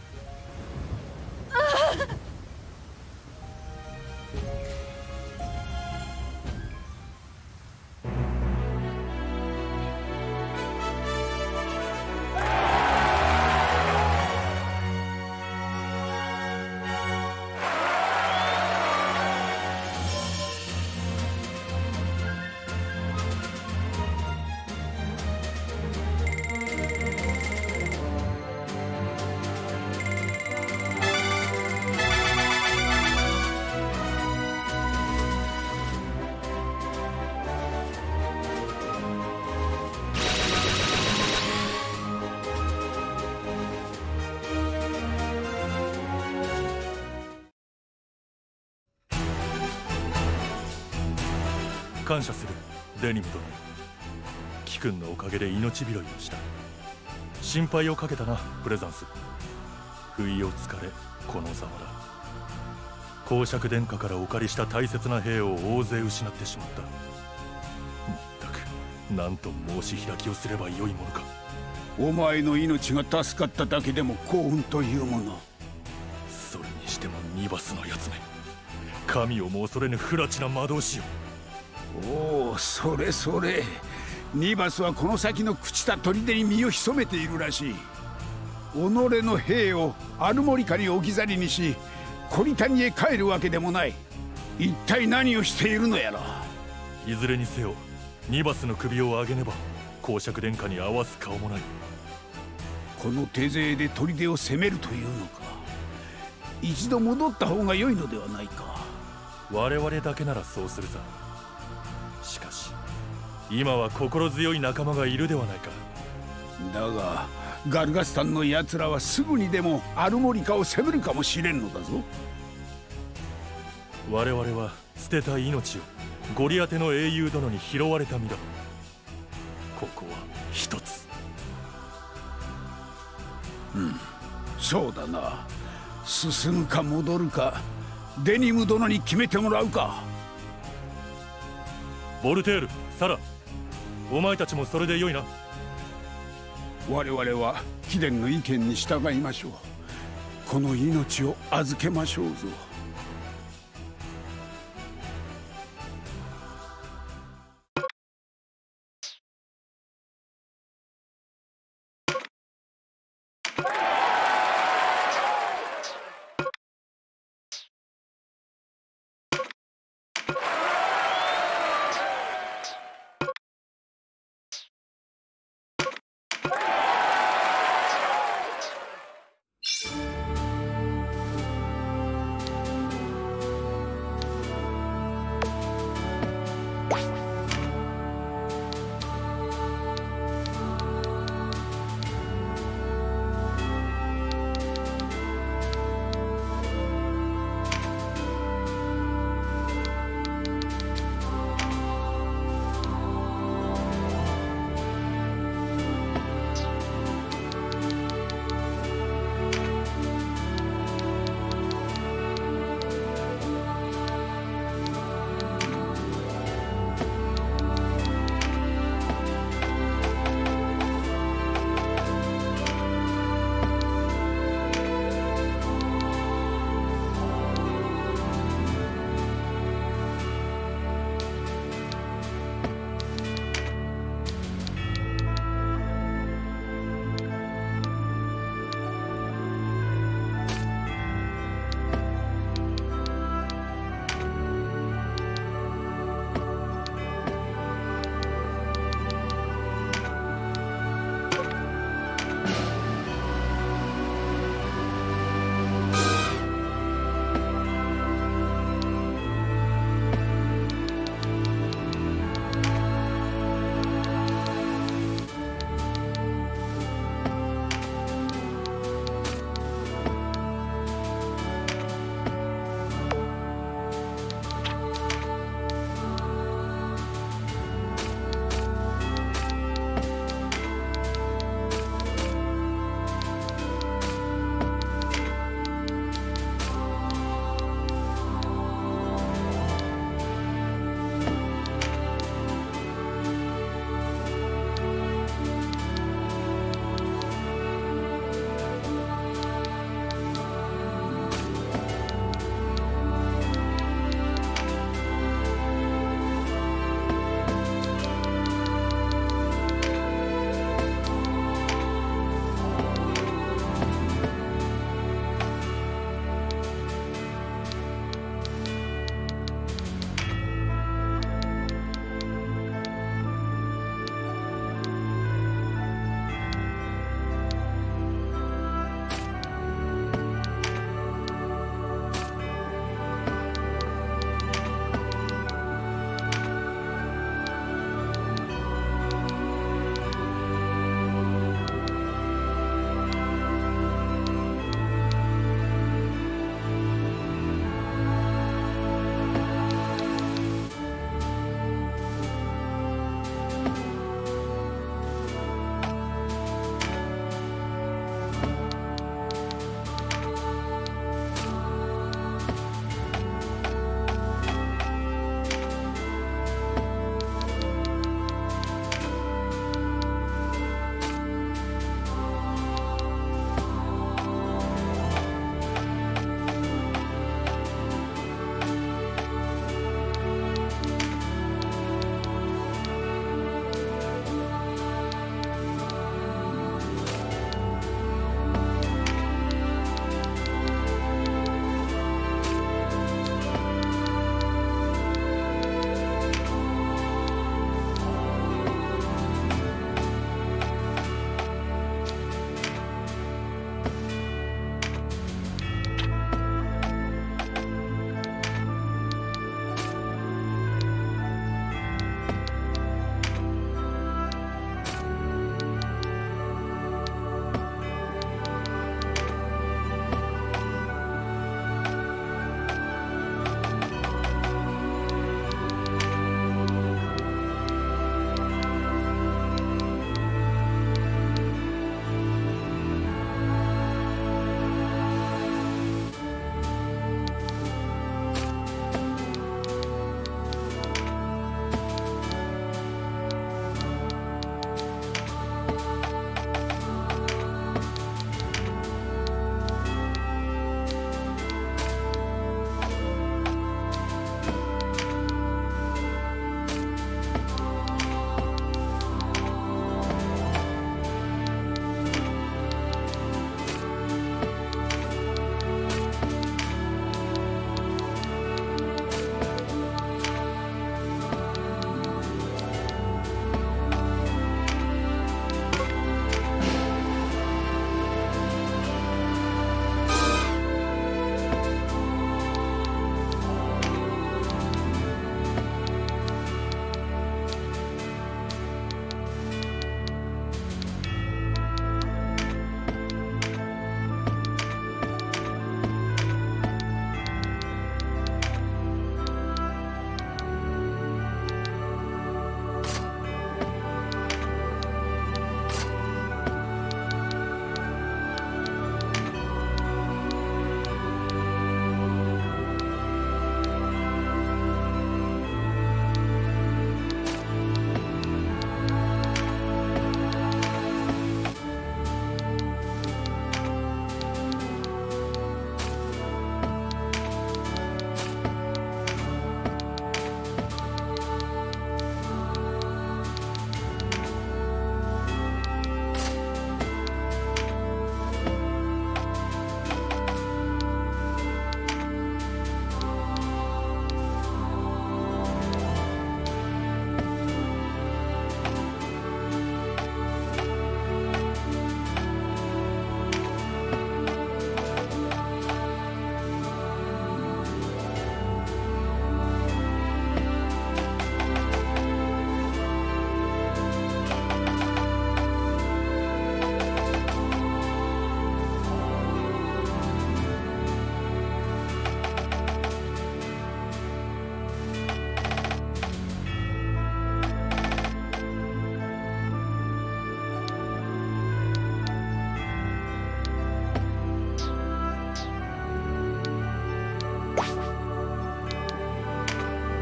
感謝するデニム殿。貴君のおかげで命拾いをした。心配をかけたなプレザンス。不意をつかれこのざまだ。公爵殿下からお借りした大切な兵を大勢失ってしまった。まったく何と申し開きをすればよいものか。 お前の命が助かっただけでも幸運というもの。 それにしてもニバスのやつめ、神をも恐れぬ不埒な魔導士よ。 おお、それそれ。ニバスはこの先の朽ちた砦に身を潜めているらしい。己の兵をアルモリカに置き去りにし、コリタニへ帰るわけでもない。一体何をしているのやら。 いずれにせよニバスの首を上げねば公爵殿下に合わす顔もない。 この手勢で砦を攻めるというのか。一度戻った方が良いのではないか。 我々だけならそうするさ。しかし今は心強い仲間がいるではないか。 だがガルガスタンの奴らはすぐにでもアルモリカを攻めるかもしれんのだぞ。 我々は捨てた命をゴリアテの英雄殿に拾われた身だ。ここは一つ。 そうだな。進むか戻るかデニム殿に決めてもらうか。 ボルテール、サラ、お前たちもそれでよいな。 我々は貴殿の意見に従いましょう。この命を預けましょうぞ。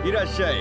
いらっしゃい。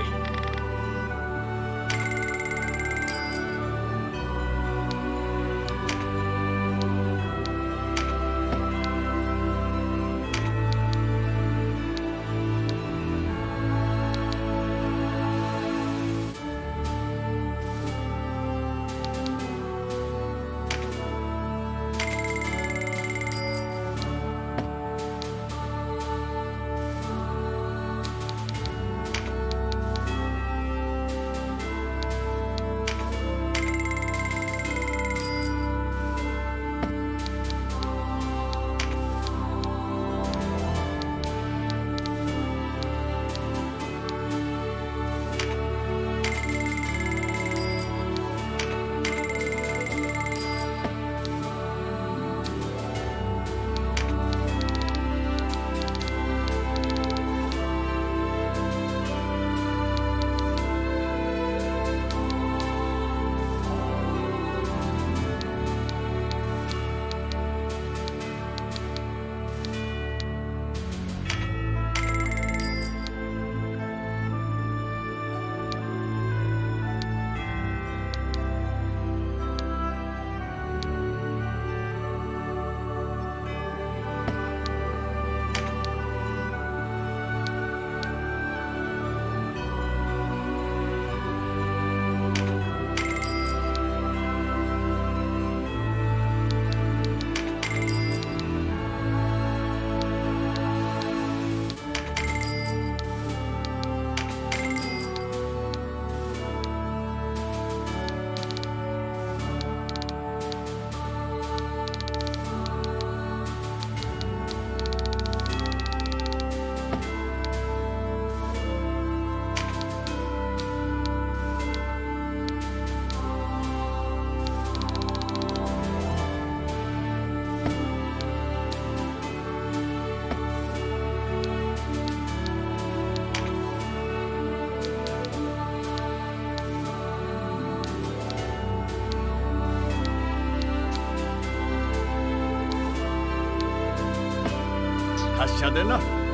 発車でな。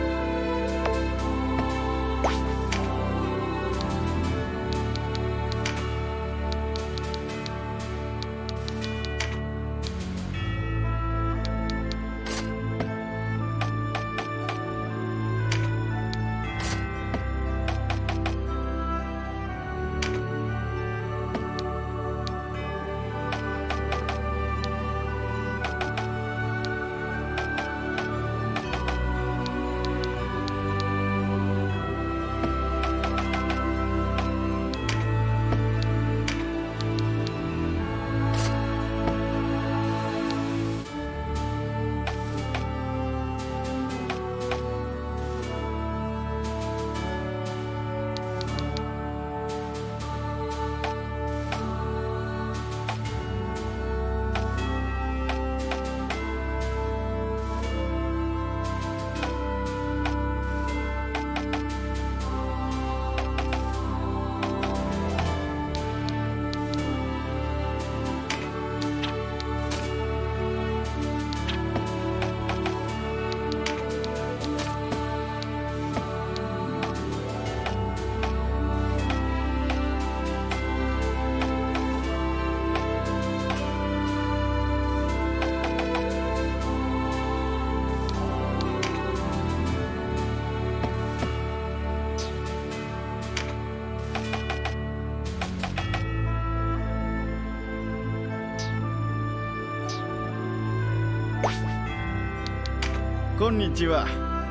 こんにちは。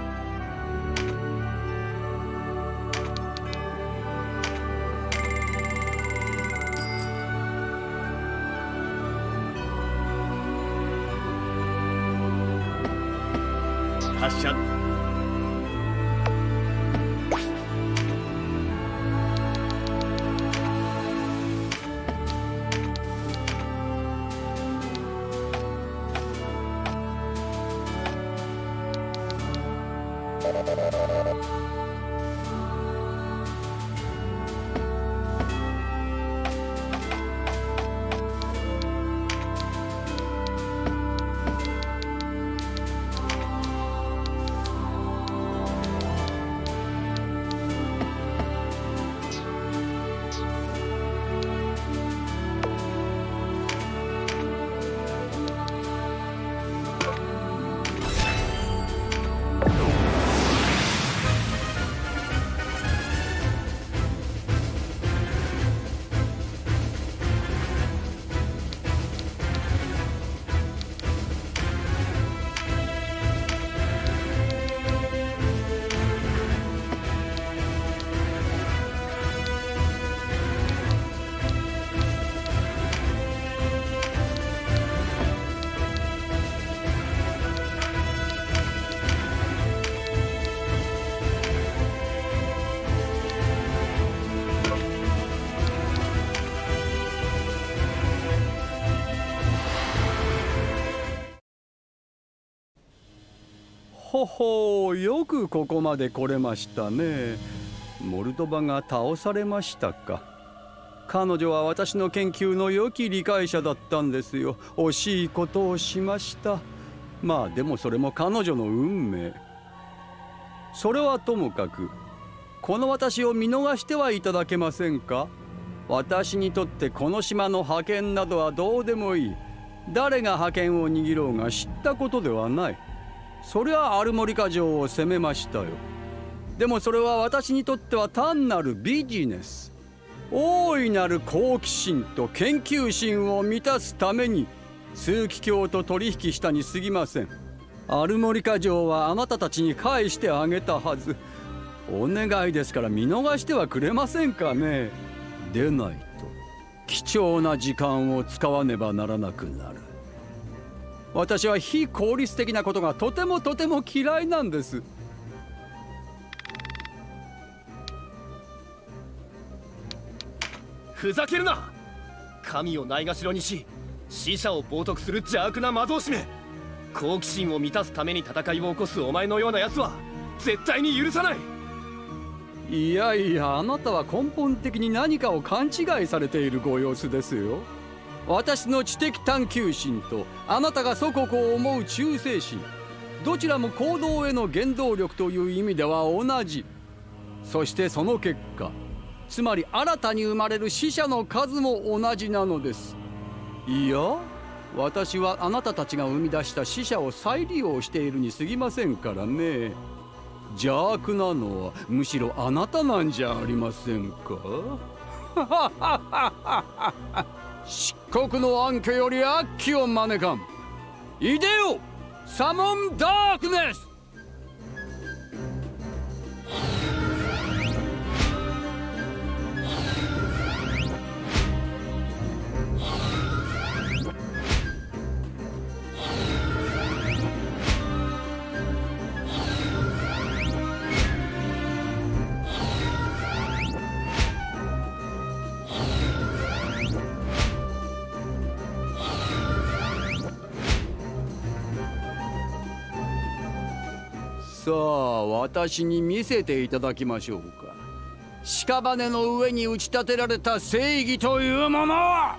発車。 ほほ、よくここまで来れましたね。モルドバが倒されましたか。彼女は私の研究の良き理解者だったんですよ。惜しいことをしました。まあでもそれも彼女の運命。それはともかく、この私を見逃してはいただけませんか。私にとってこの島の覇権などはどうでもいい。誰が覇権を握ろうが知ったことではない。そりゃアルモリカ城を攻めましたよ。でもそれは私にとっては単なるビジネス。大いなる好奇心と研究心を満たすために枢機卿と取引したに過ぎません。アルモリカ城はあなたたちに返してあげたはず。お願いですから見逃してはくれませんかね。でないと貴重な時間を使わねばならなくなる。私は非効率的なことがとても嫌いなんです。 ふざけるな。神をないがしろにし死者を冒涜する邪悪な魔導士め。好奇心を満たすために戦いを起こすお前のような奴は絶対に許さない。 いやいや、あなたは根本的に何かを勘違いされているご様子ですよ。私の知的探求心とあなたが祖国を思う忠誠心、どちらも行動への原動力という意味では同じ。そしてその結果、つまり新たに生まれる死者の数も同じなのです。いや、私はあなたたちが生み出した死者を再利用しているに過ぎませんからね。邪悪なのはむしろあなたなんじゃありませんか。漆黒の暗渠より悪鬼を招かん。イデオサモンダークネス。さあ、私に見せていただきましょうか。屍の上に打ち立てられた正義というものは。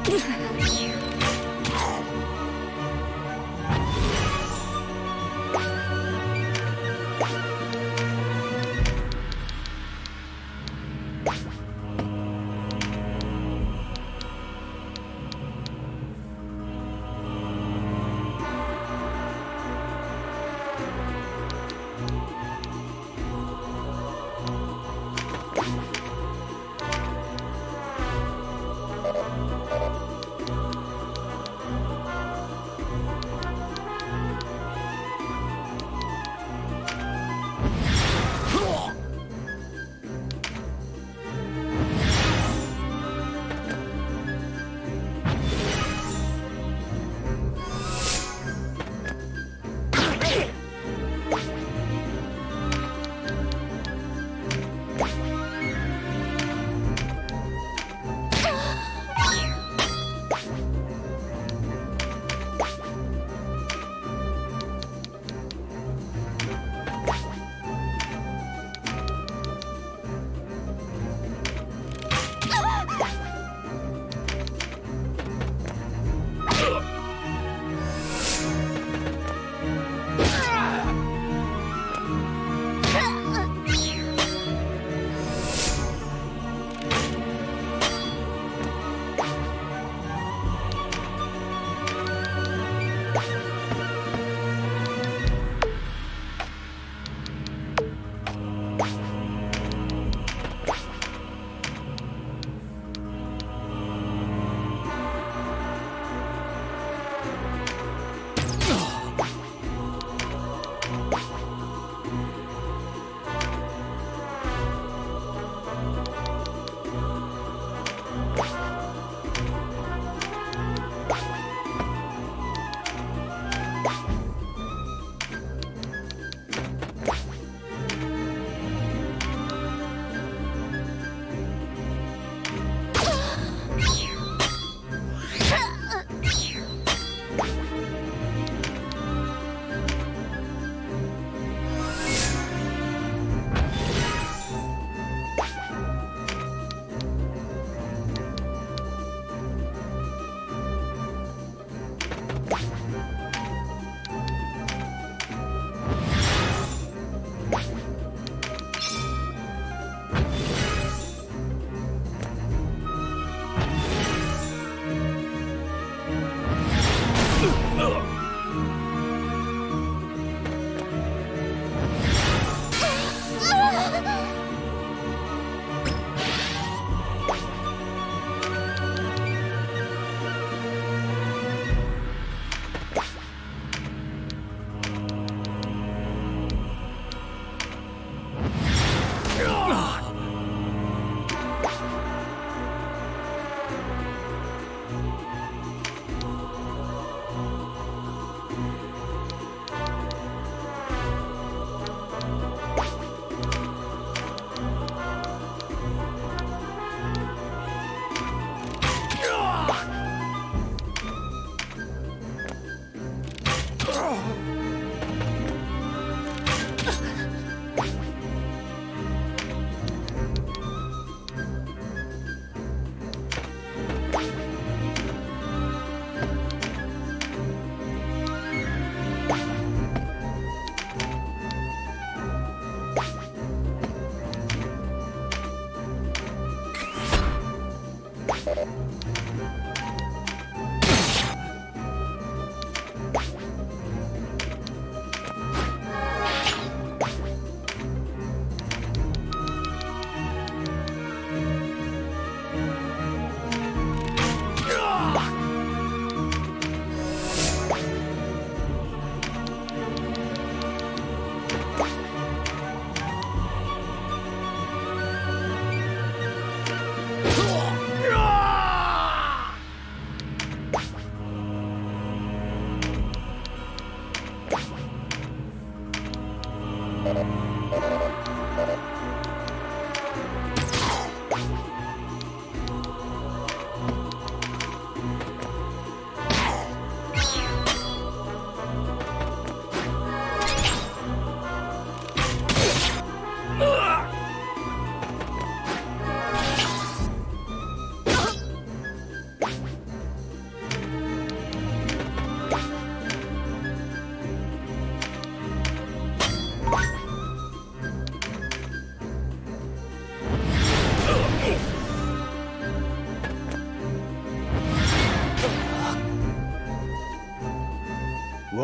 う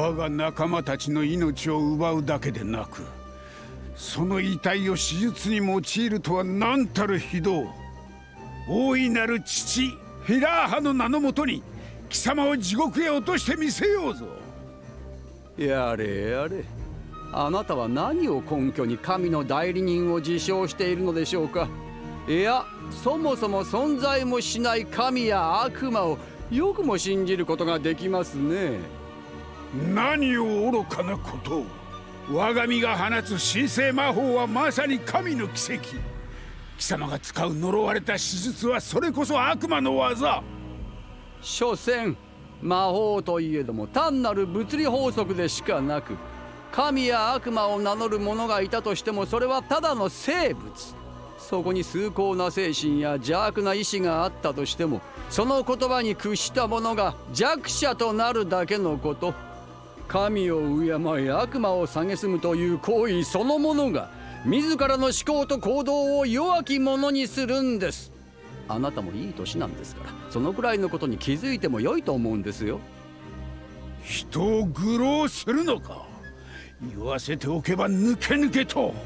我が仲間たちの命を奪うだけでなく、その遺体を手術に用いるとは何たる非道。大いなる父ヘラーハの名のもとに貴様を地獄へ落としてみせようぞ。 やれやれ、あなたは何を根拠に神の代理人を自称しているのでしょうか。いや、そもそも存在もしない神や悪魔をよくも信じることができますね。 何を愚かなことを。我が身が放つ神聖魔法はまさに神の奇跡。貴様が使う呪われた手術はそれこそ悪魔の技。 所詮魔法といえども単なる物理法則でしかなく、神や悪魔を名乗る者がいたとしてもそれはただの生物。そこに崇高な精神や邪悪な意志があったとしても、その言葉に屈した者が弱者となるだけのこと。神を敬い悪魔を蔑むという行為そのものが自らの思考と行動を弱き者にするんです。あなたもいい年なんですから、そのくらいのことに気づいても良いと思うんですよ。 人を愚弄するのか。言わせておけば抜け抜けと。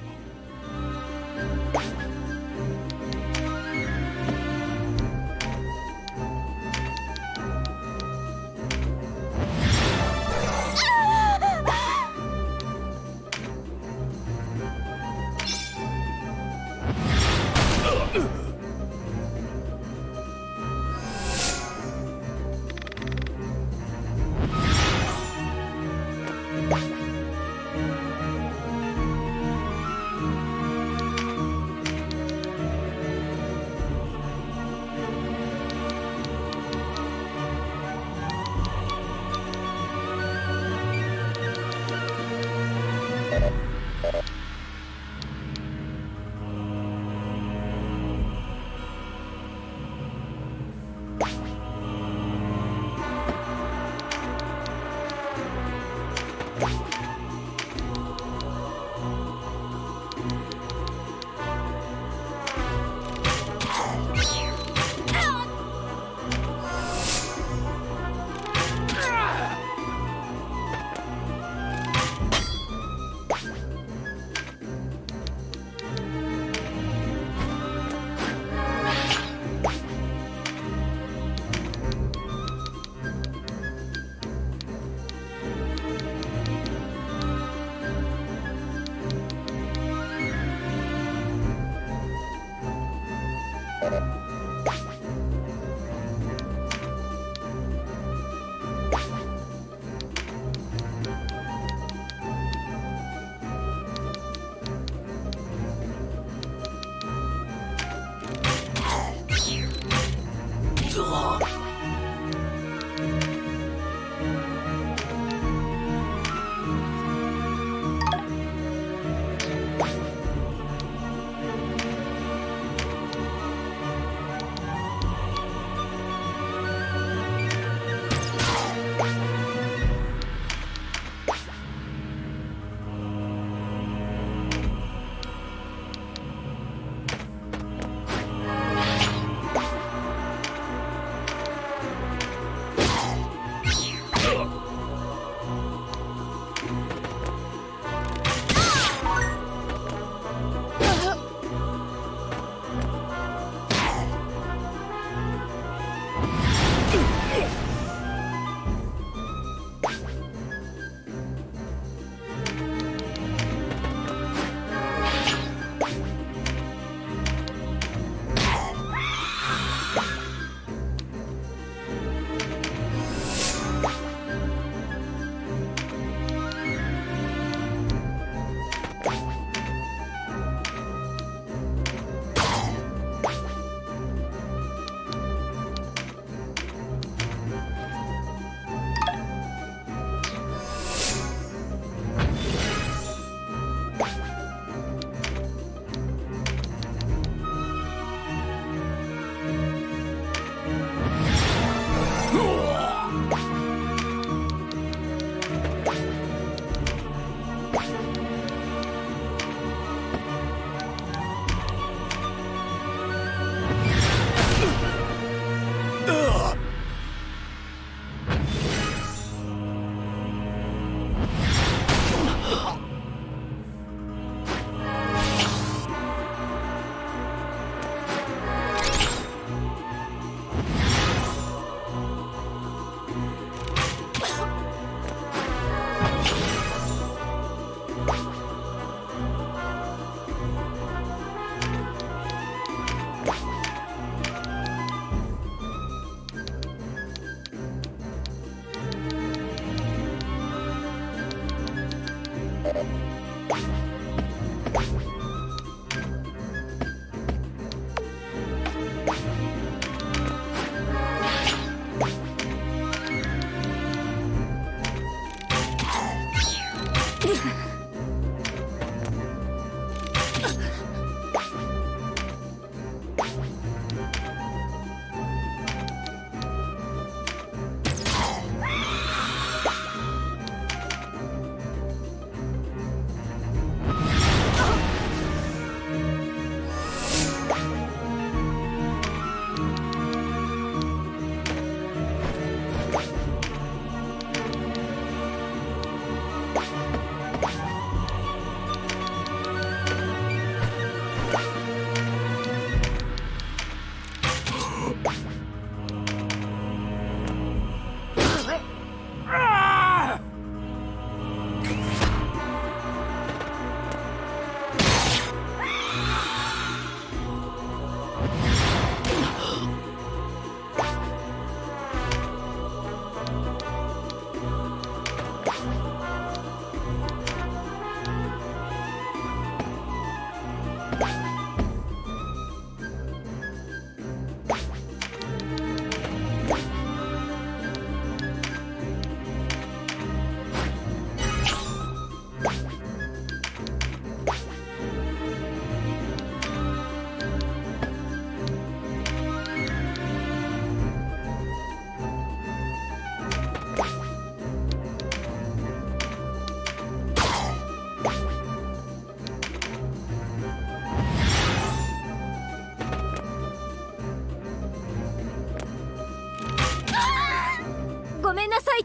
めんなさい。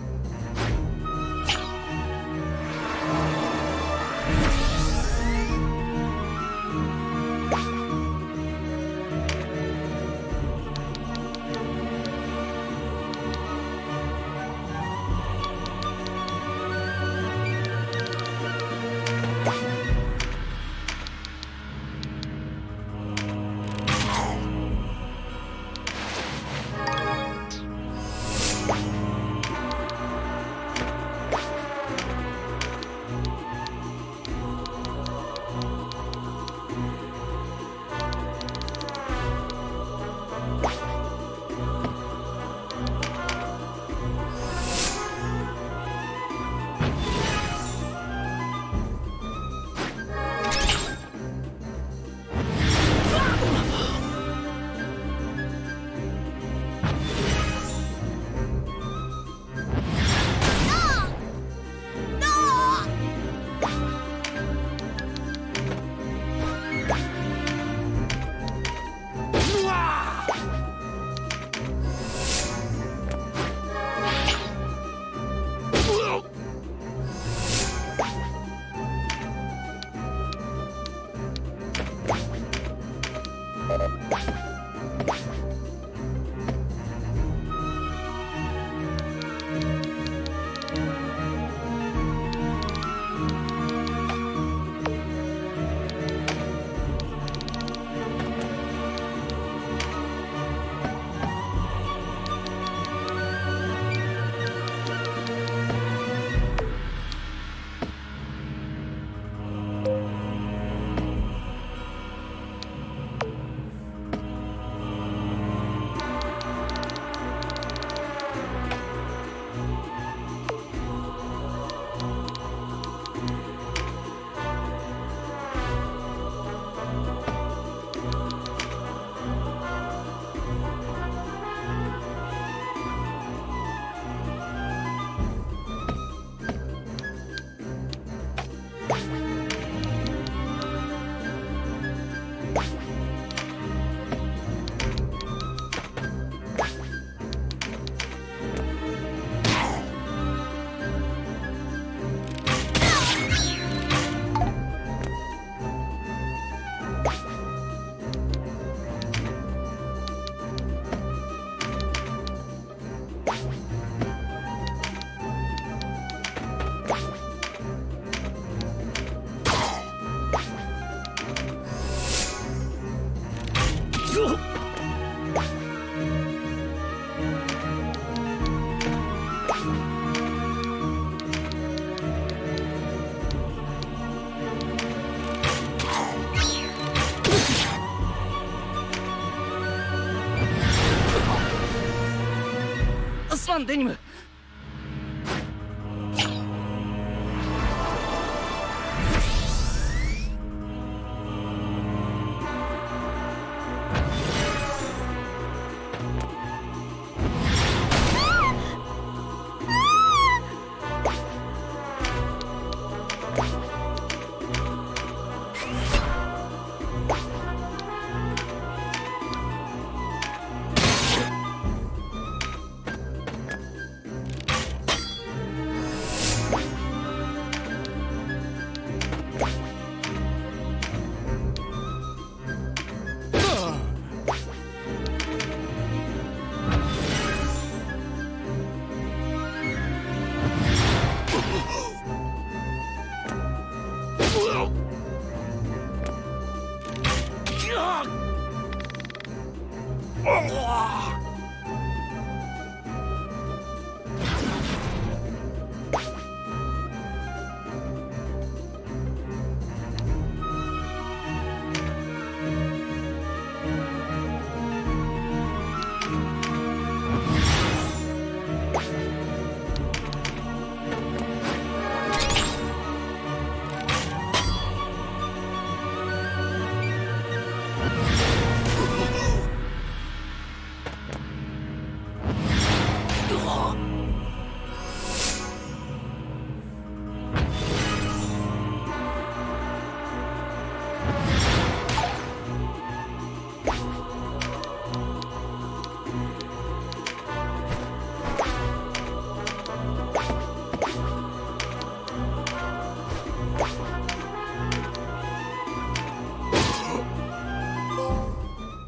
すまんデニム。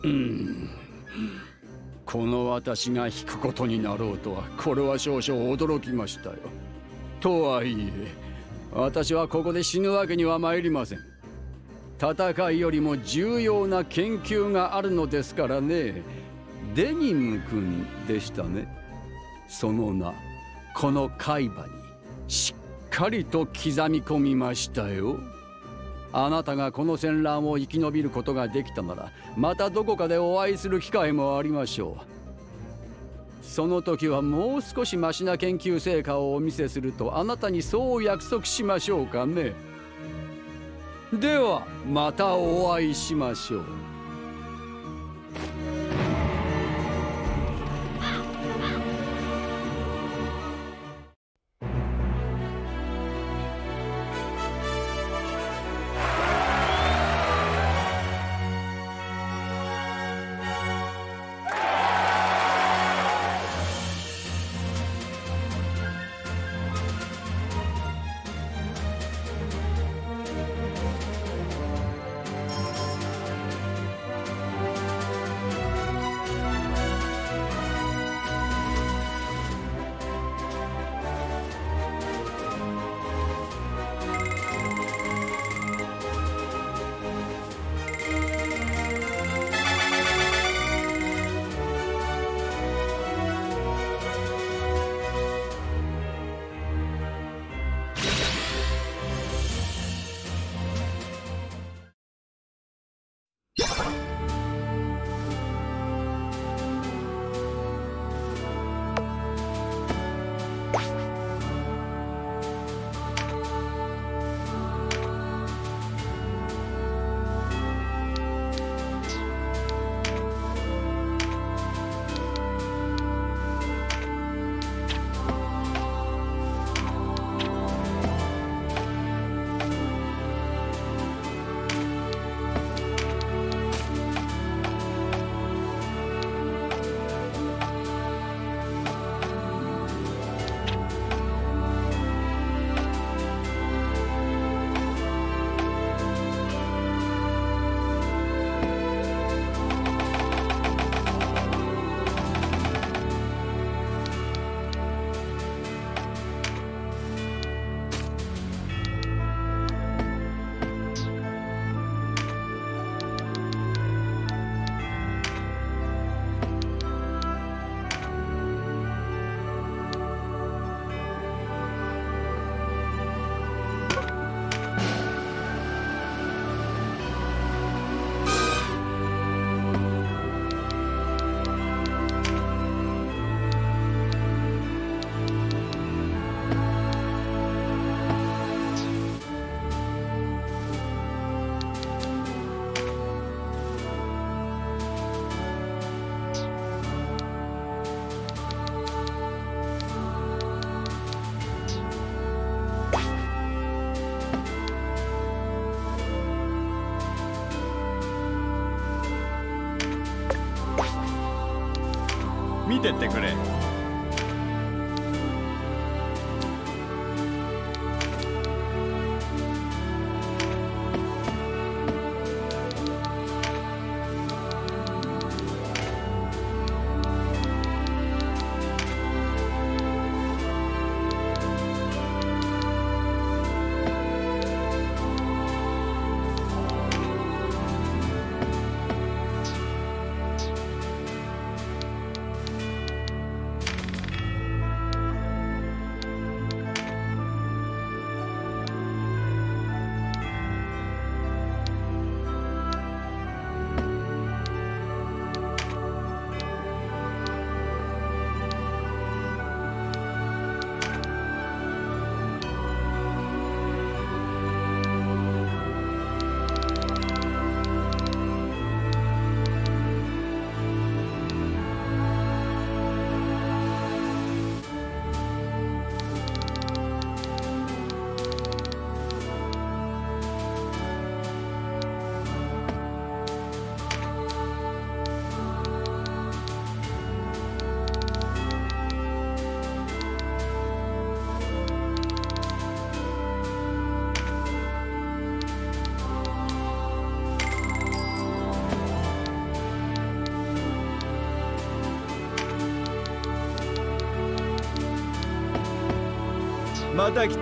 この私が引くことになろうとは、これは少々驚きましたよ。とはいえ私はここで死ぬわけには参りません。戦いよりも重要な研究があるのですからね。デニム君でしたね。その名、この海馬にしっかりと刻み込みましたよ。あなたがこの戦乱を生き延びることができたなら、またどこかでお会いする機会もありましょう。その時はもう少しマシな研究成果をお見せするとあなたにそう約束しましょうかね。ではまたお会いしましょう。 見てってくれ。 また来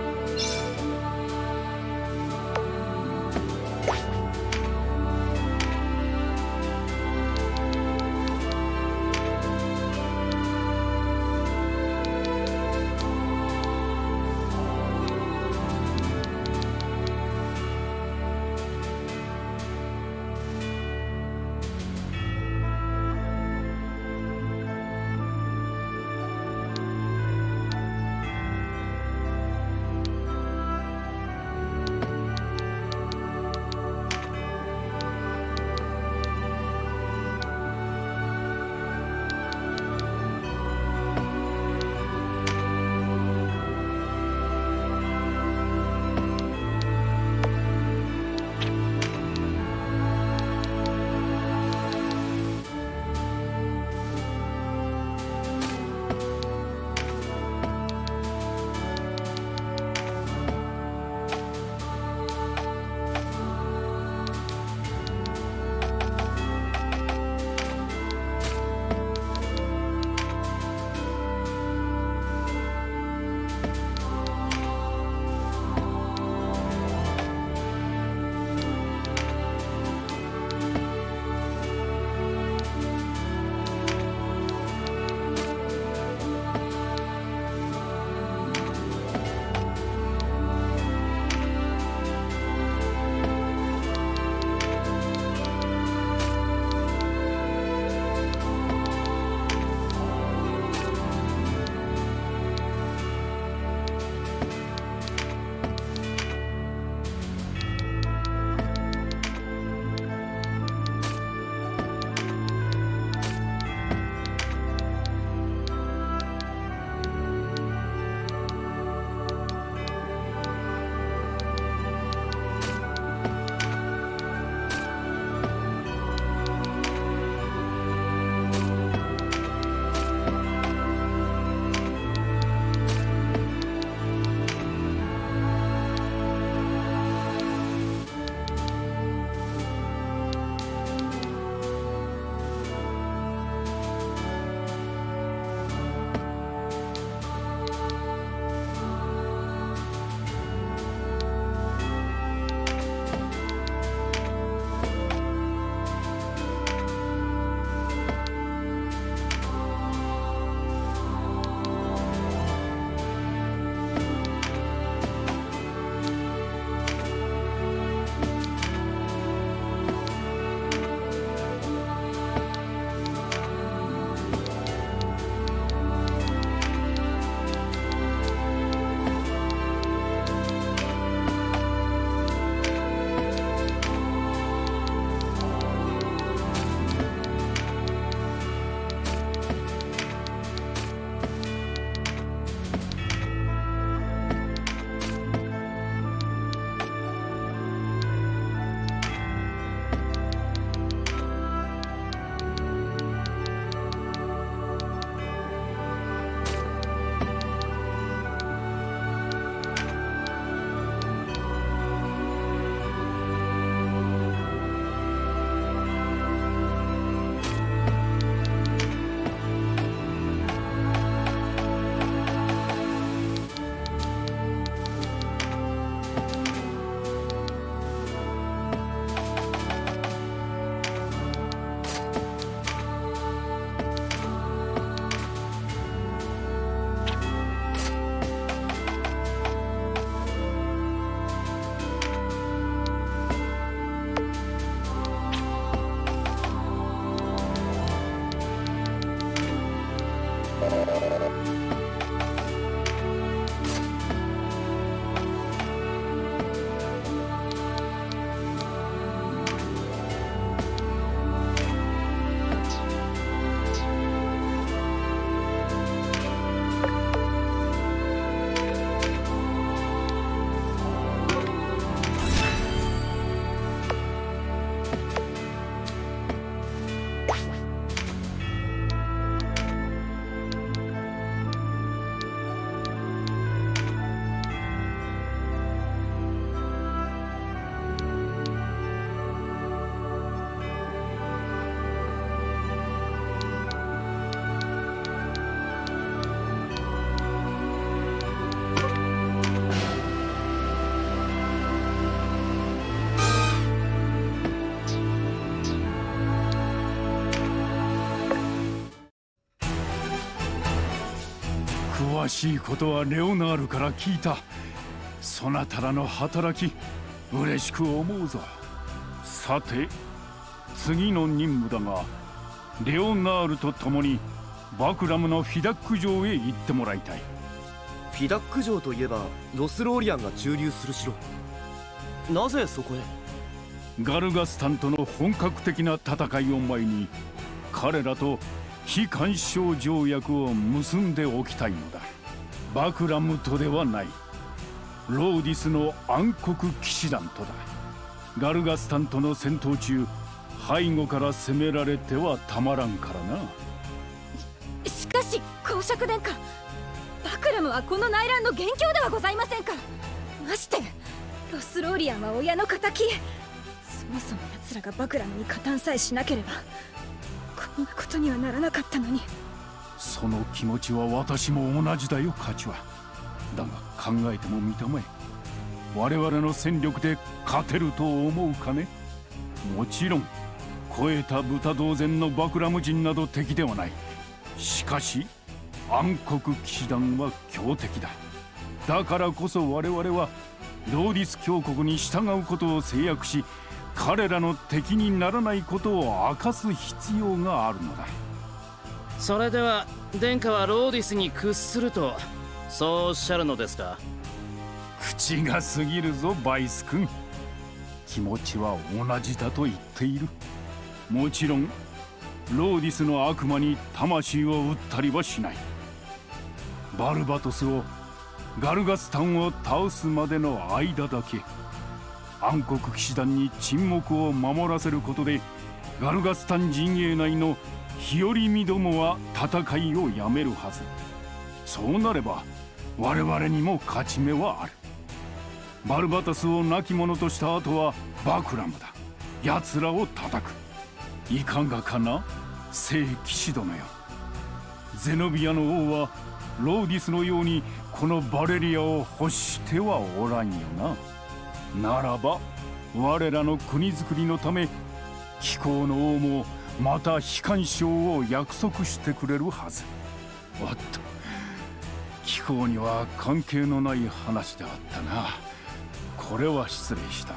詳しいことはレオナールから聞いた。そなたらの働き嬉しく思うぞ。さて次の任務だが、レオナールと共にバクラムのフィダック城へ行ってもらいたい。 フィダック城といえばロスローリアンが駐留する城。なぜそこへ？ ガルガスタンとの本格的な戦いを前に、彼らと非干渉条約を結んでおきたいのだ。バクラムとではない、ローディスの暗黒騎士団とだ。ガルガスタンとの戦闘中、背後から攻められてはたまらんからな。 しかし公爵殿下、バクラムはこの内乱の元凶ではございませんか。ましてロスローリアンは親の敵。そもそも奴らがバクラムに加担さえしなければこんなことにはならなかったのに。 その気持ちは私も同じだよカチュア。だが考えてもみたまえ。我々の戦力で勝てると思うかね。もちろん肥えた豚同然のバクラム人など敵ではない。しかし暗黒騎士団は強敵だ。だからこそ我々はローディス教国に従うことを制約し、彼らの敵にならないことを明かす必要があるのだ。 それでは殿下はローディスに屈するとそうおっしゃるのですか？ 口が過ぎるぞバイス君。気持ちは同じだと言っている。もちろんローディスの悪魔に魂を売ったりはしない。バルバトスをガルガスタンを倒すまでの間だけ暗黒騎士団に沈黙を守らせることで、ガルガスタン陣営内の日和見どもは戦いをやめるはず。そうなれば我々にも勝ち目はある。バルバタスを亡き者とした後はバクラムだ。奴らを叩く。いかがかな聖騎士殿よ。ゼノビアの王はローディスのようにこのバレリアを欲してはおらんよな。ならば我らの国づくりのため、貴公の王もまた非干渉を約束してくれるはず。おっと、貴公には関係のない話であったな。これは失礼した。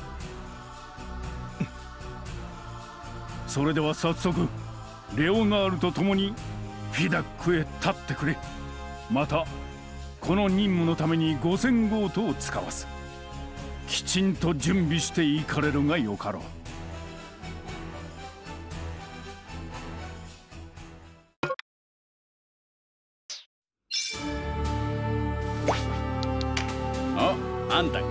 それでは早速レオナールと共にフィダックへ立ってくれ。またこの任務のために5000ゴートを使わす。きちんと準備していかれるがよかろう。 あ、あんた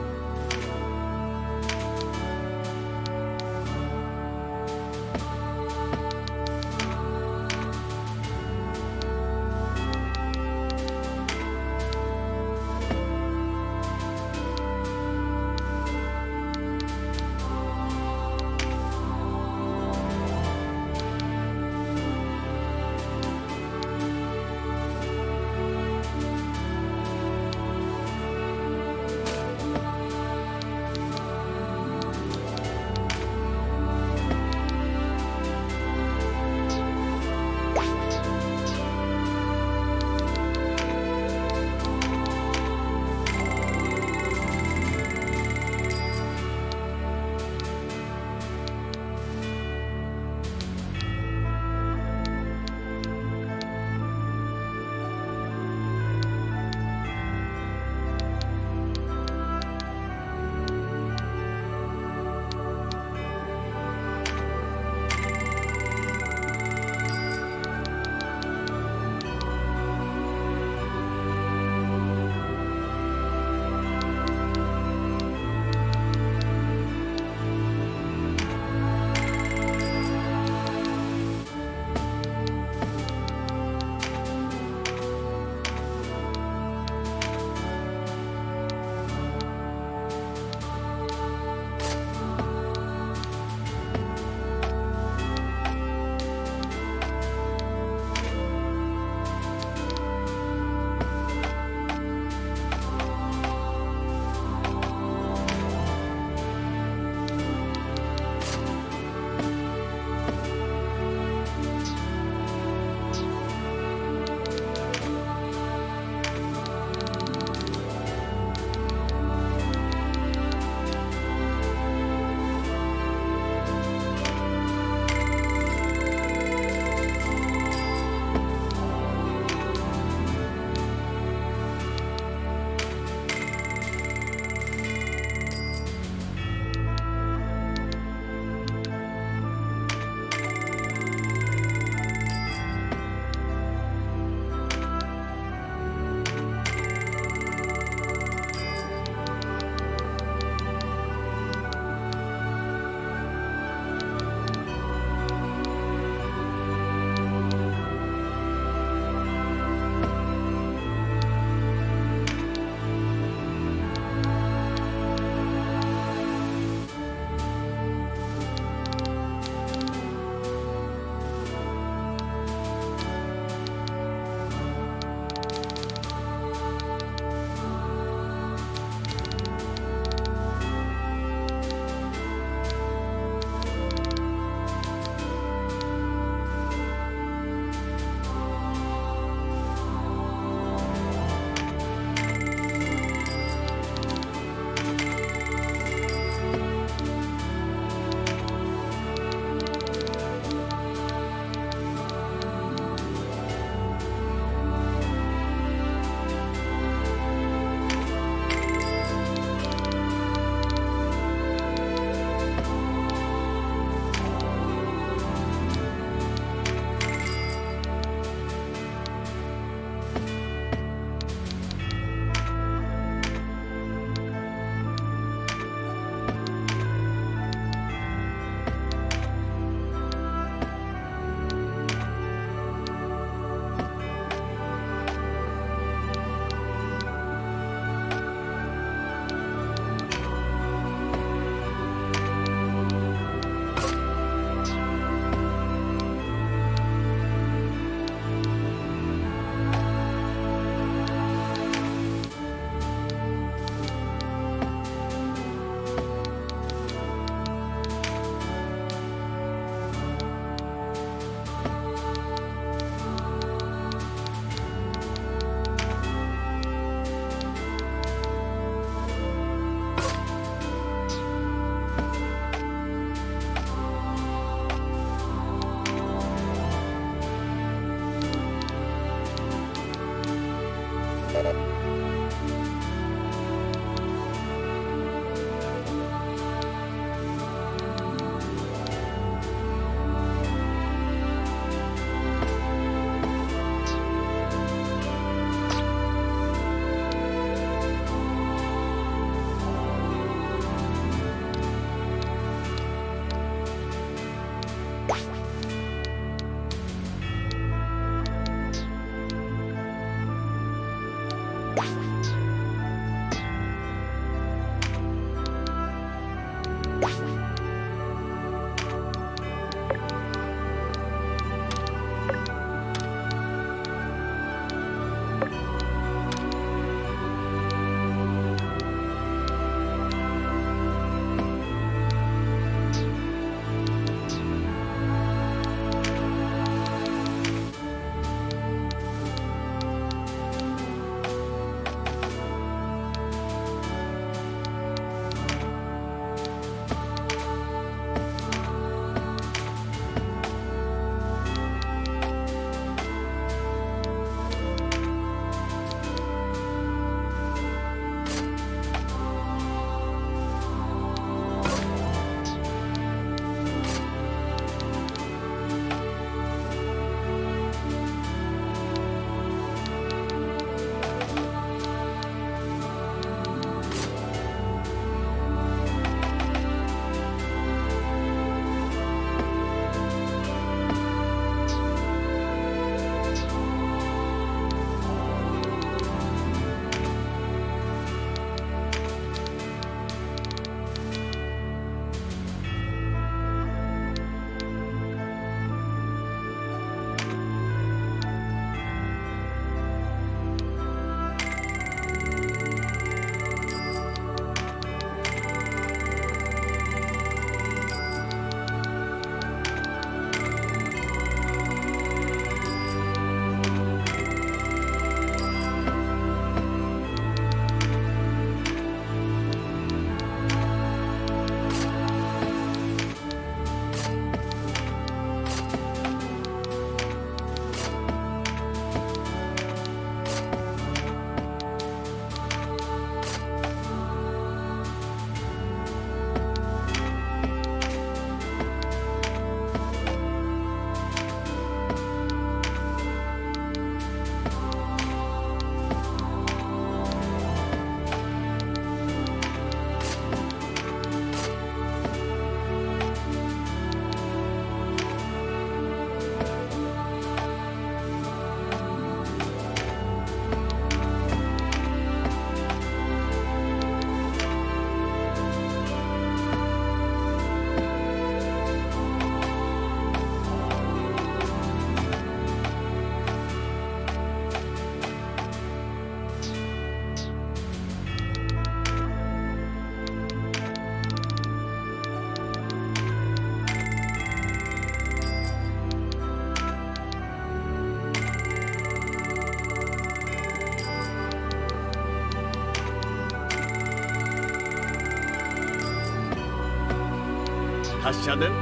発射で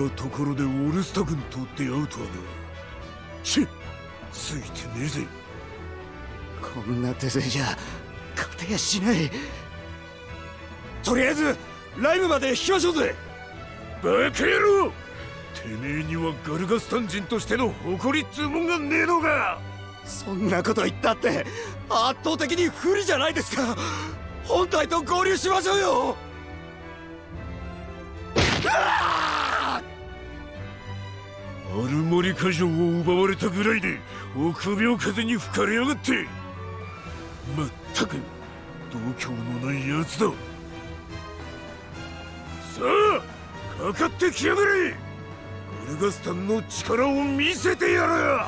なところでオルスタ軍と出会うとはな。ついてねえぜ。 こんな手勢じゃ勝てやしない。とりあえずライムまで引きましょうぜ。 バカ野郎、てめえにはガルガスタン人としての誇りっつうもんがねえのか。 そんなこと言ったって圧倒的に不利じゃないですか。本隊と合流しましょうよ。 アルモリカ城を奪われたぐらいで臆病風に吹かれやがって。まったく度胸のないやつだ。さあかかってきやがれ。ガルガスタンの力を見せてやら。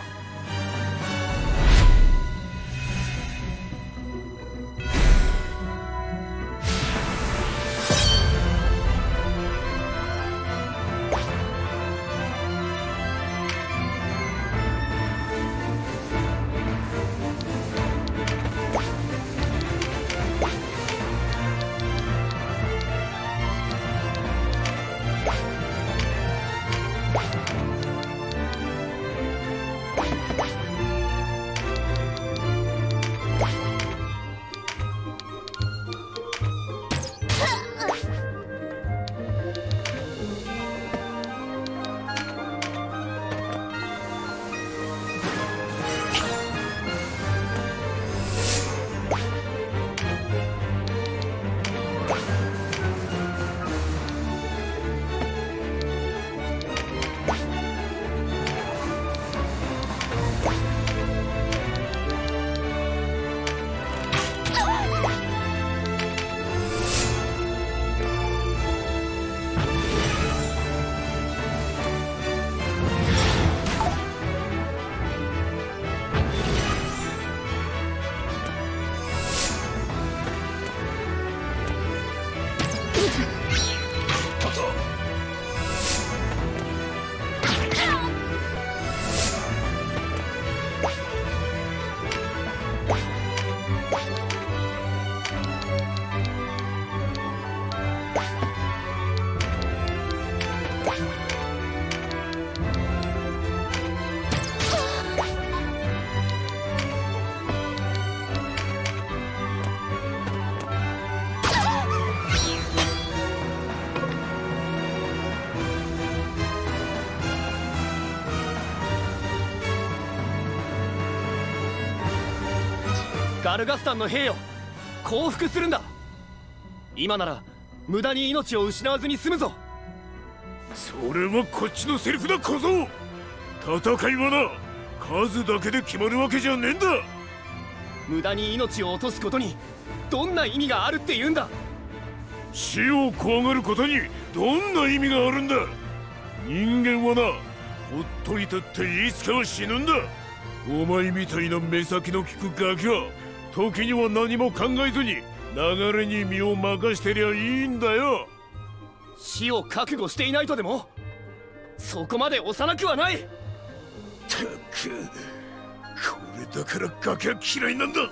ガルガスタンの兵よ、降伏するんだ。今なら無駄に命を失わずに済むぞ。 それはこっちのセリフだ小僧。戦いはな、数だけで決まるわけじゃねえんだ。 無駄に命を落とすことにどんな意味があるって言うんだ。 死を怖がることにどんな意味があるんだ。人間はな、ほっといたっていつかは死ぬんだ。お前みたいな目先の利くガキは時には何も考えずに流れに身を任してりゃいいんだよ。 死を覚悟していないとでもそこまで幼くはない。 たく、これだからガキは嫌いなんだ。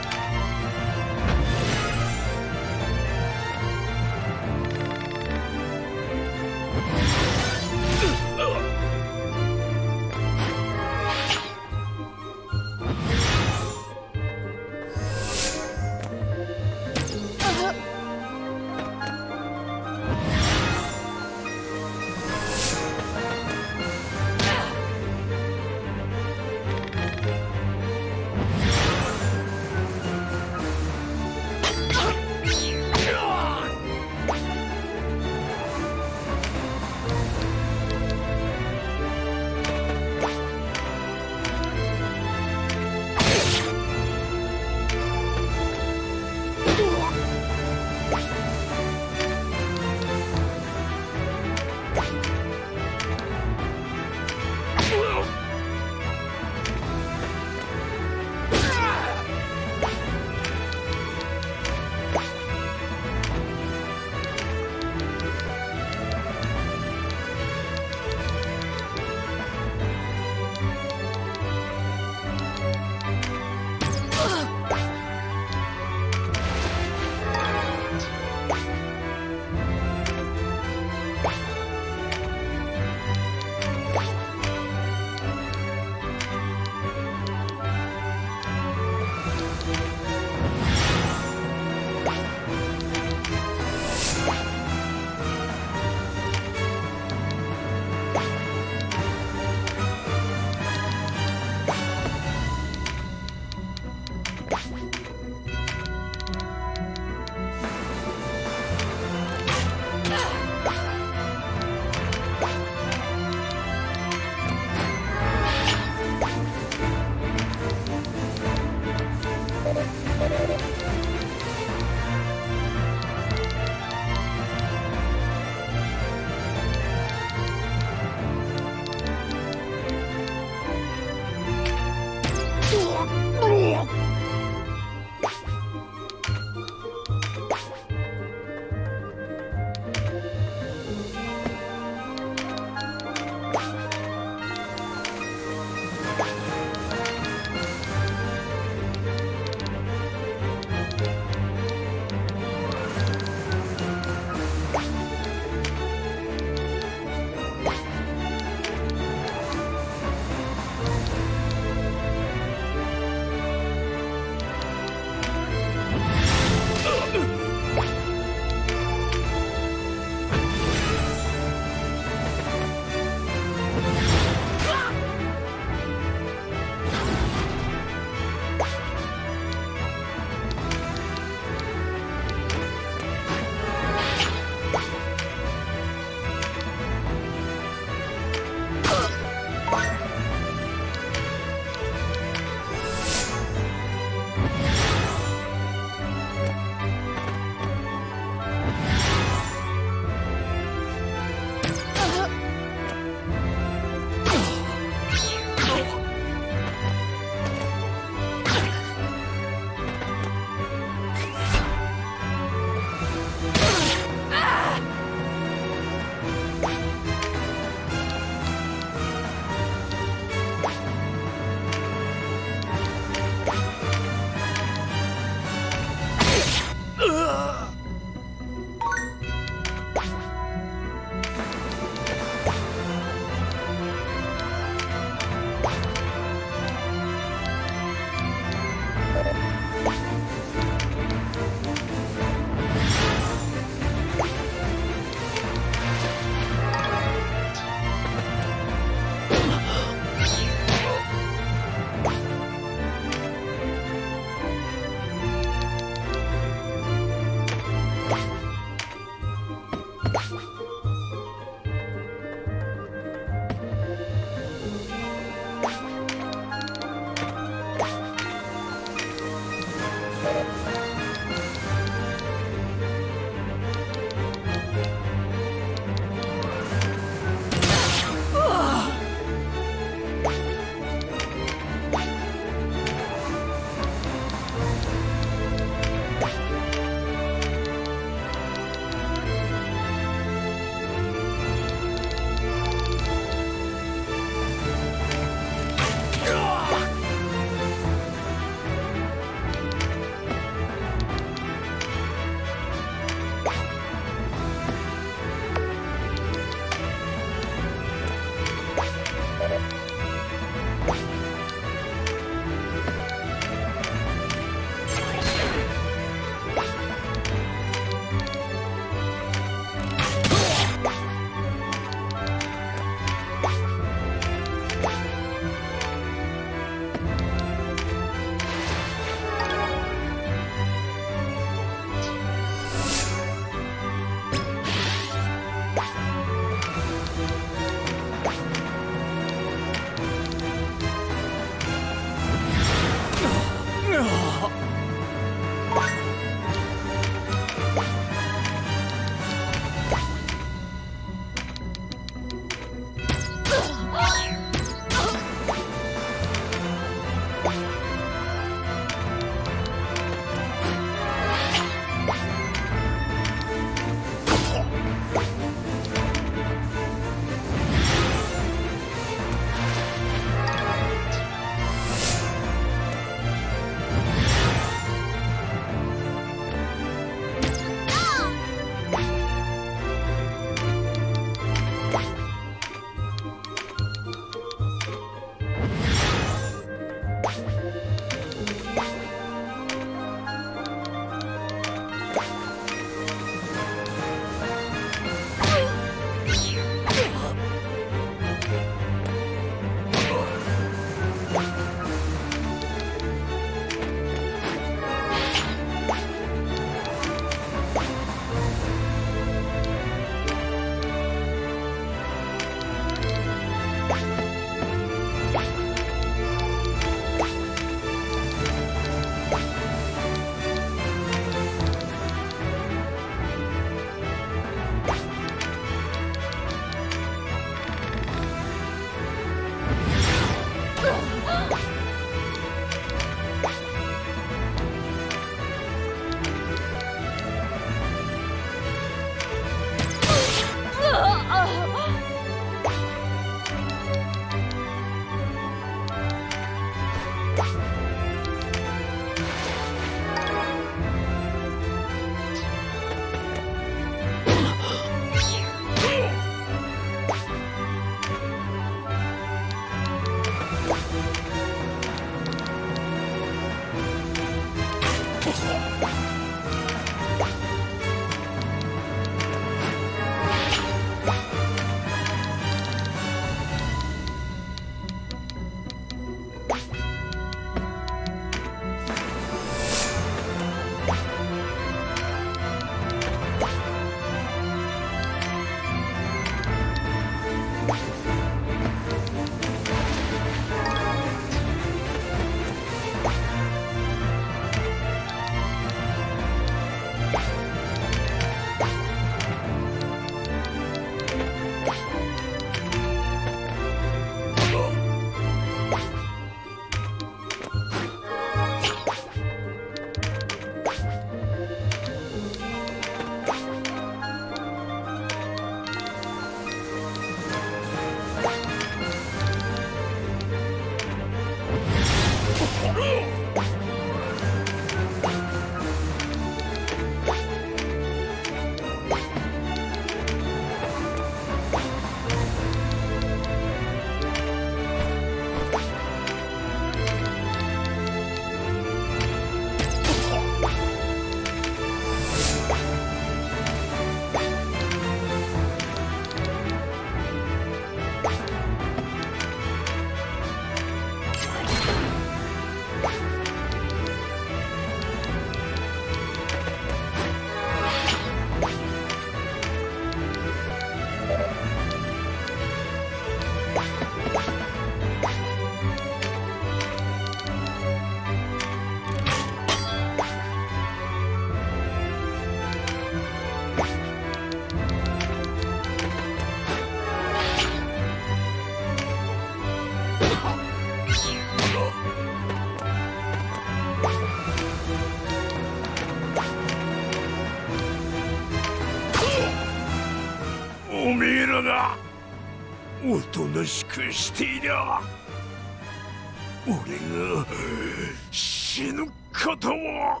おめえらがおとなしくしていりゃ俺が死ぬことも。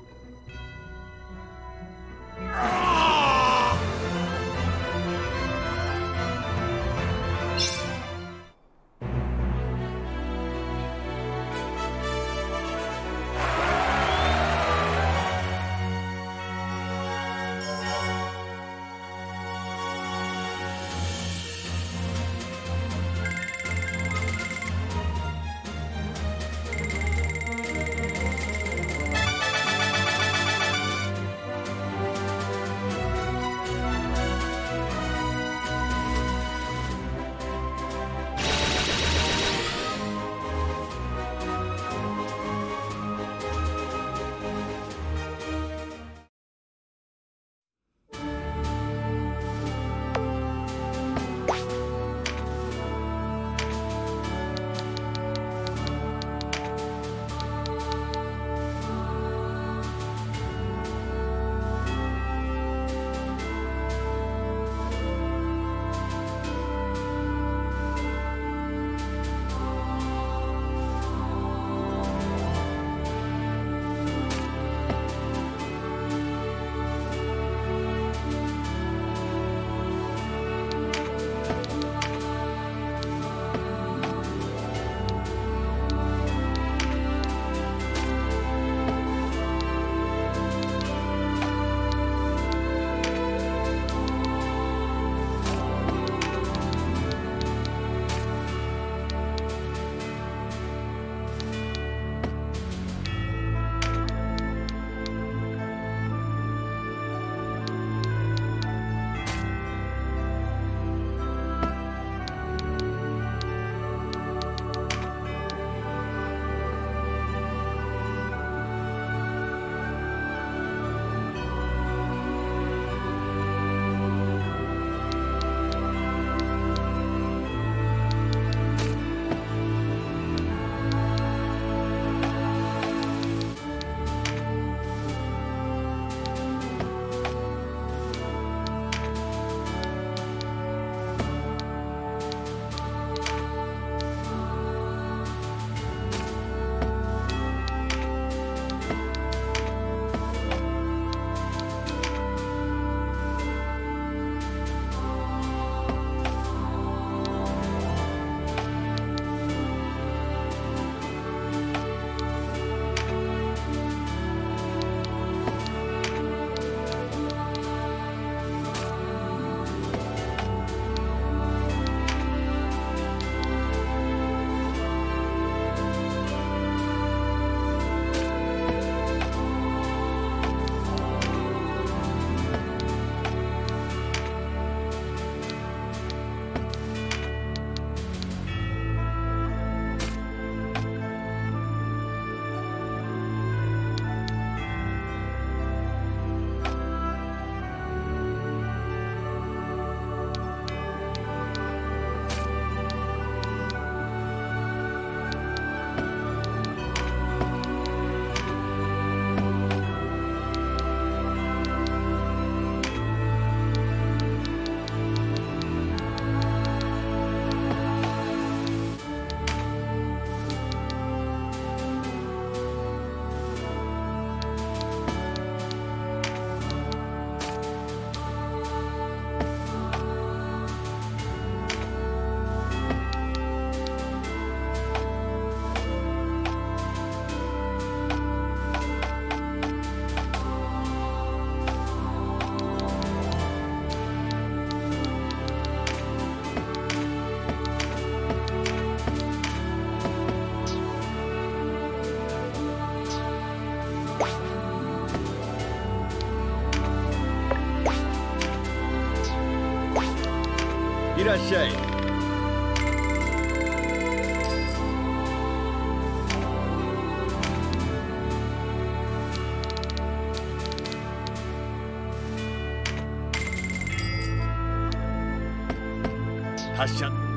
いらっしゃい。発射。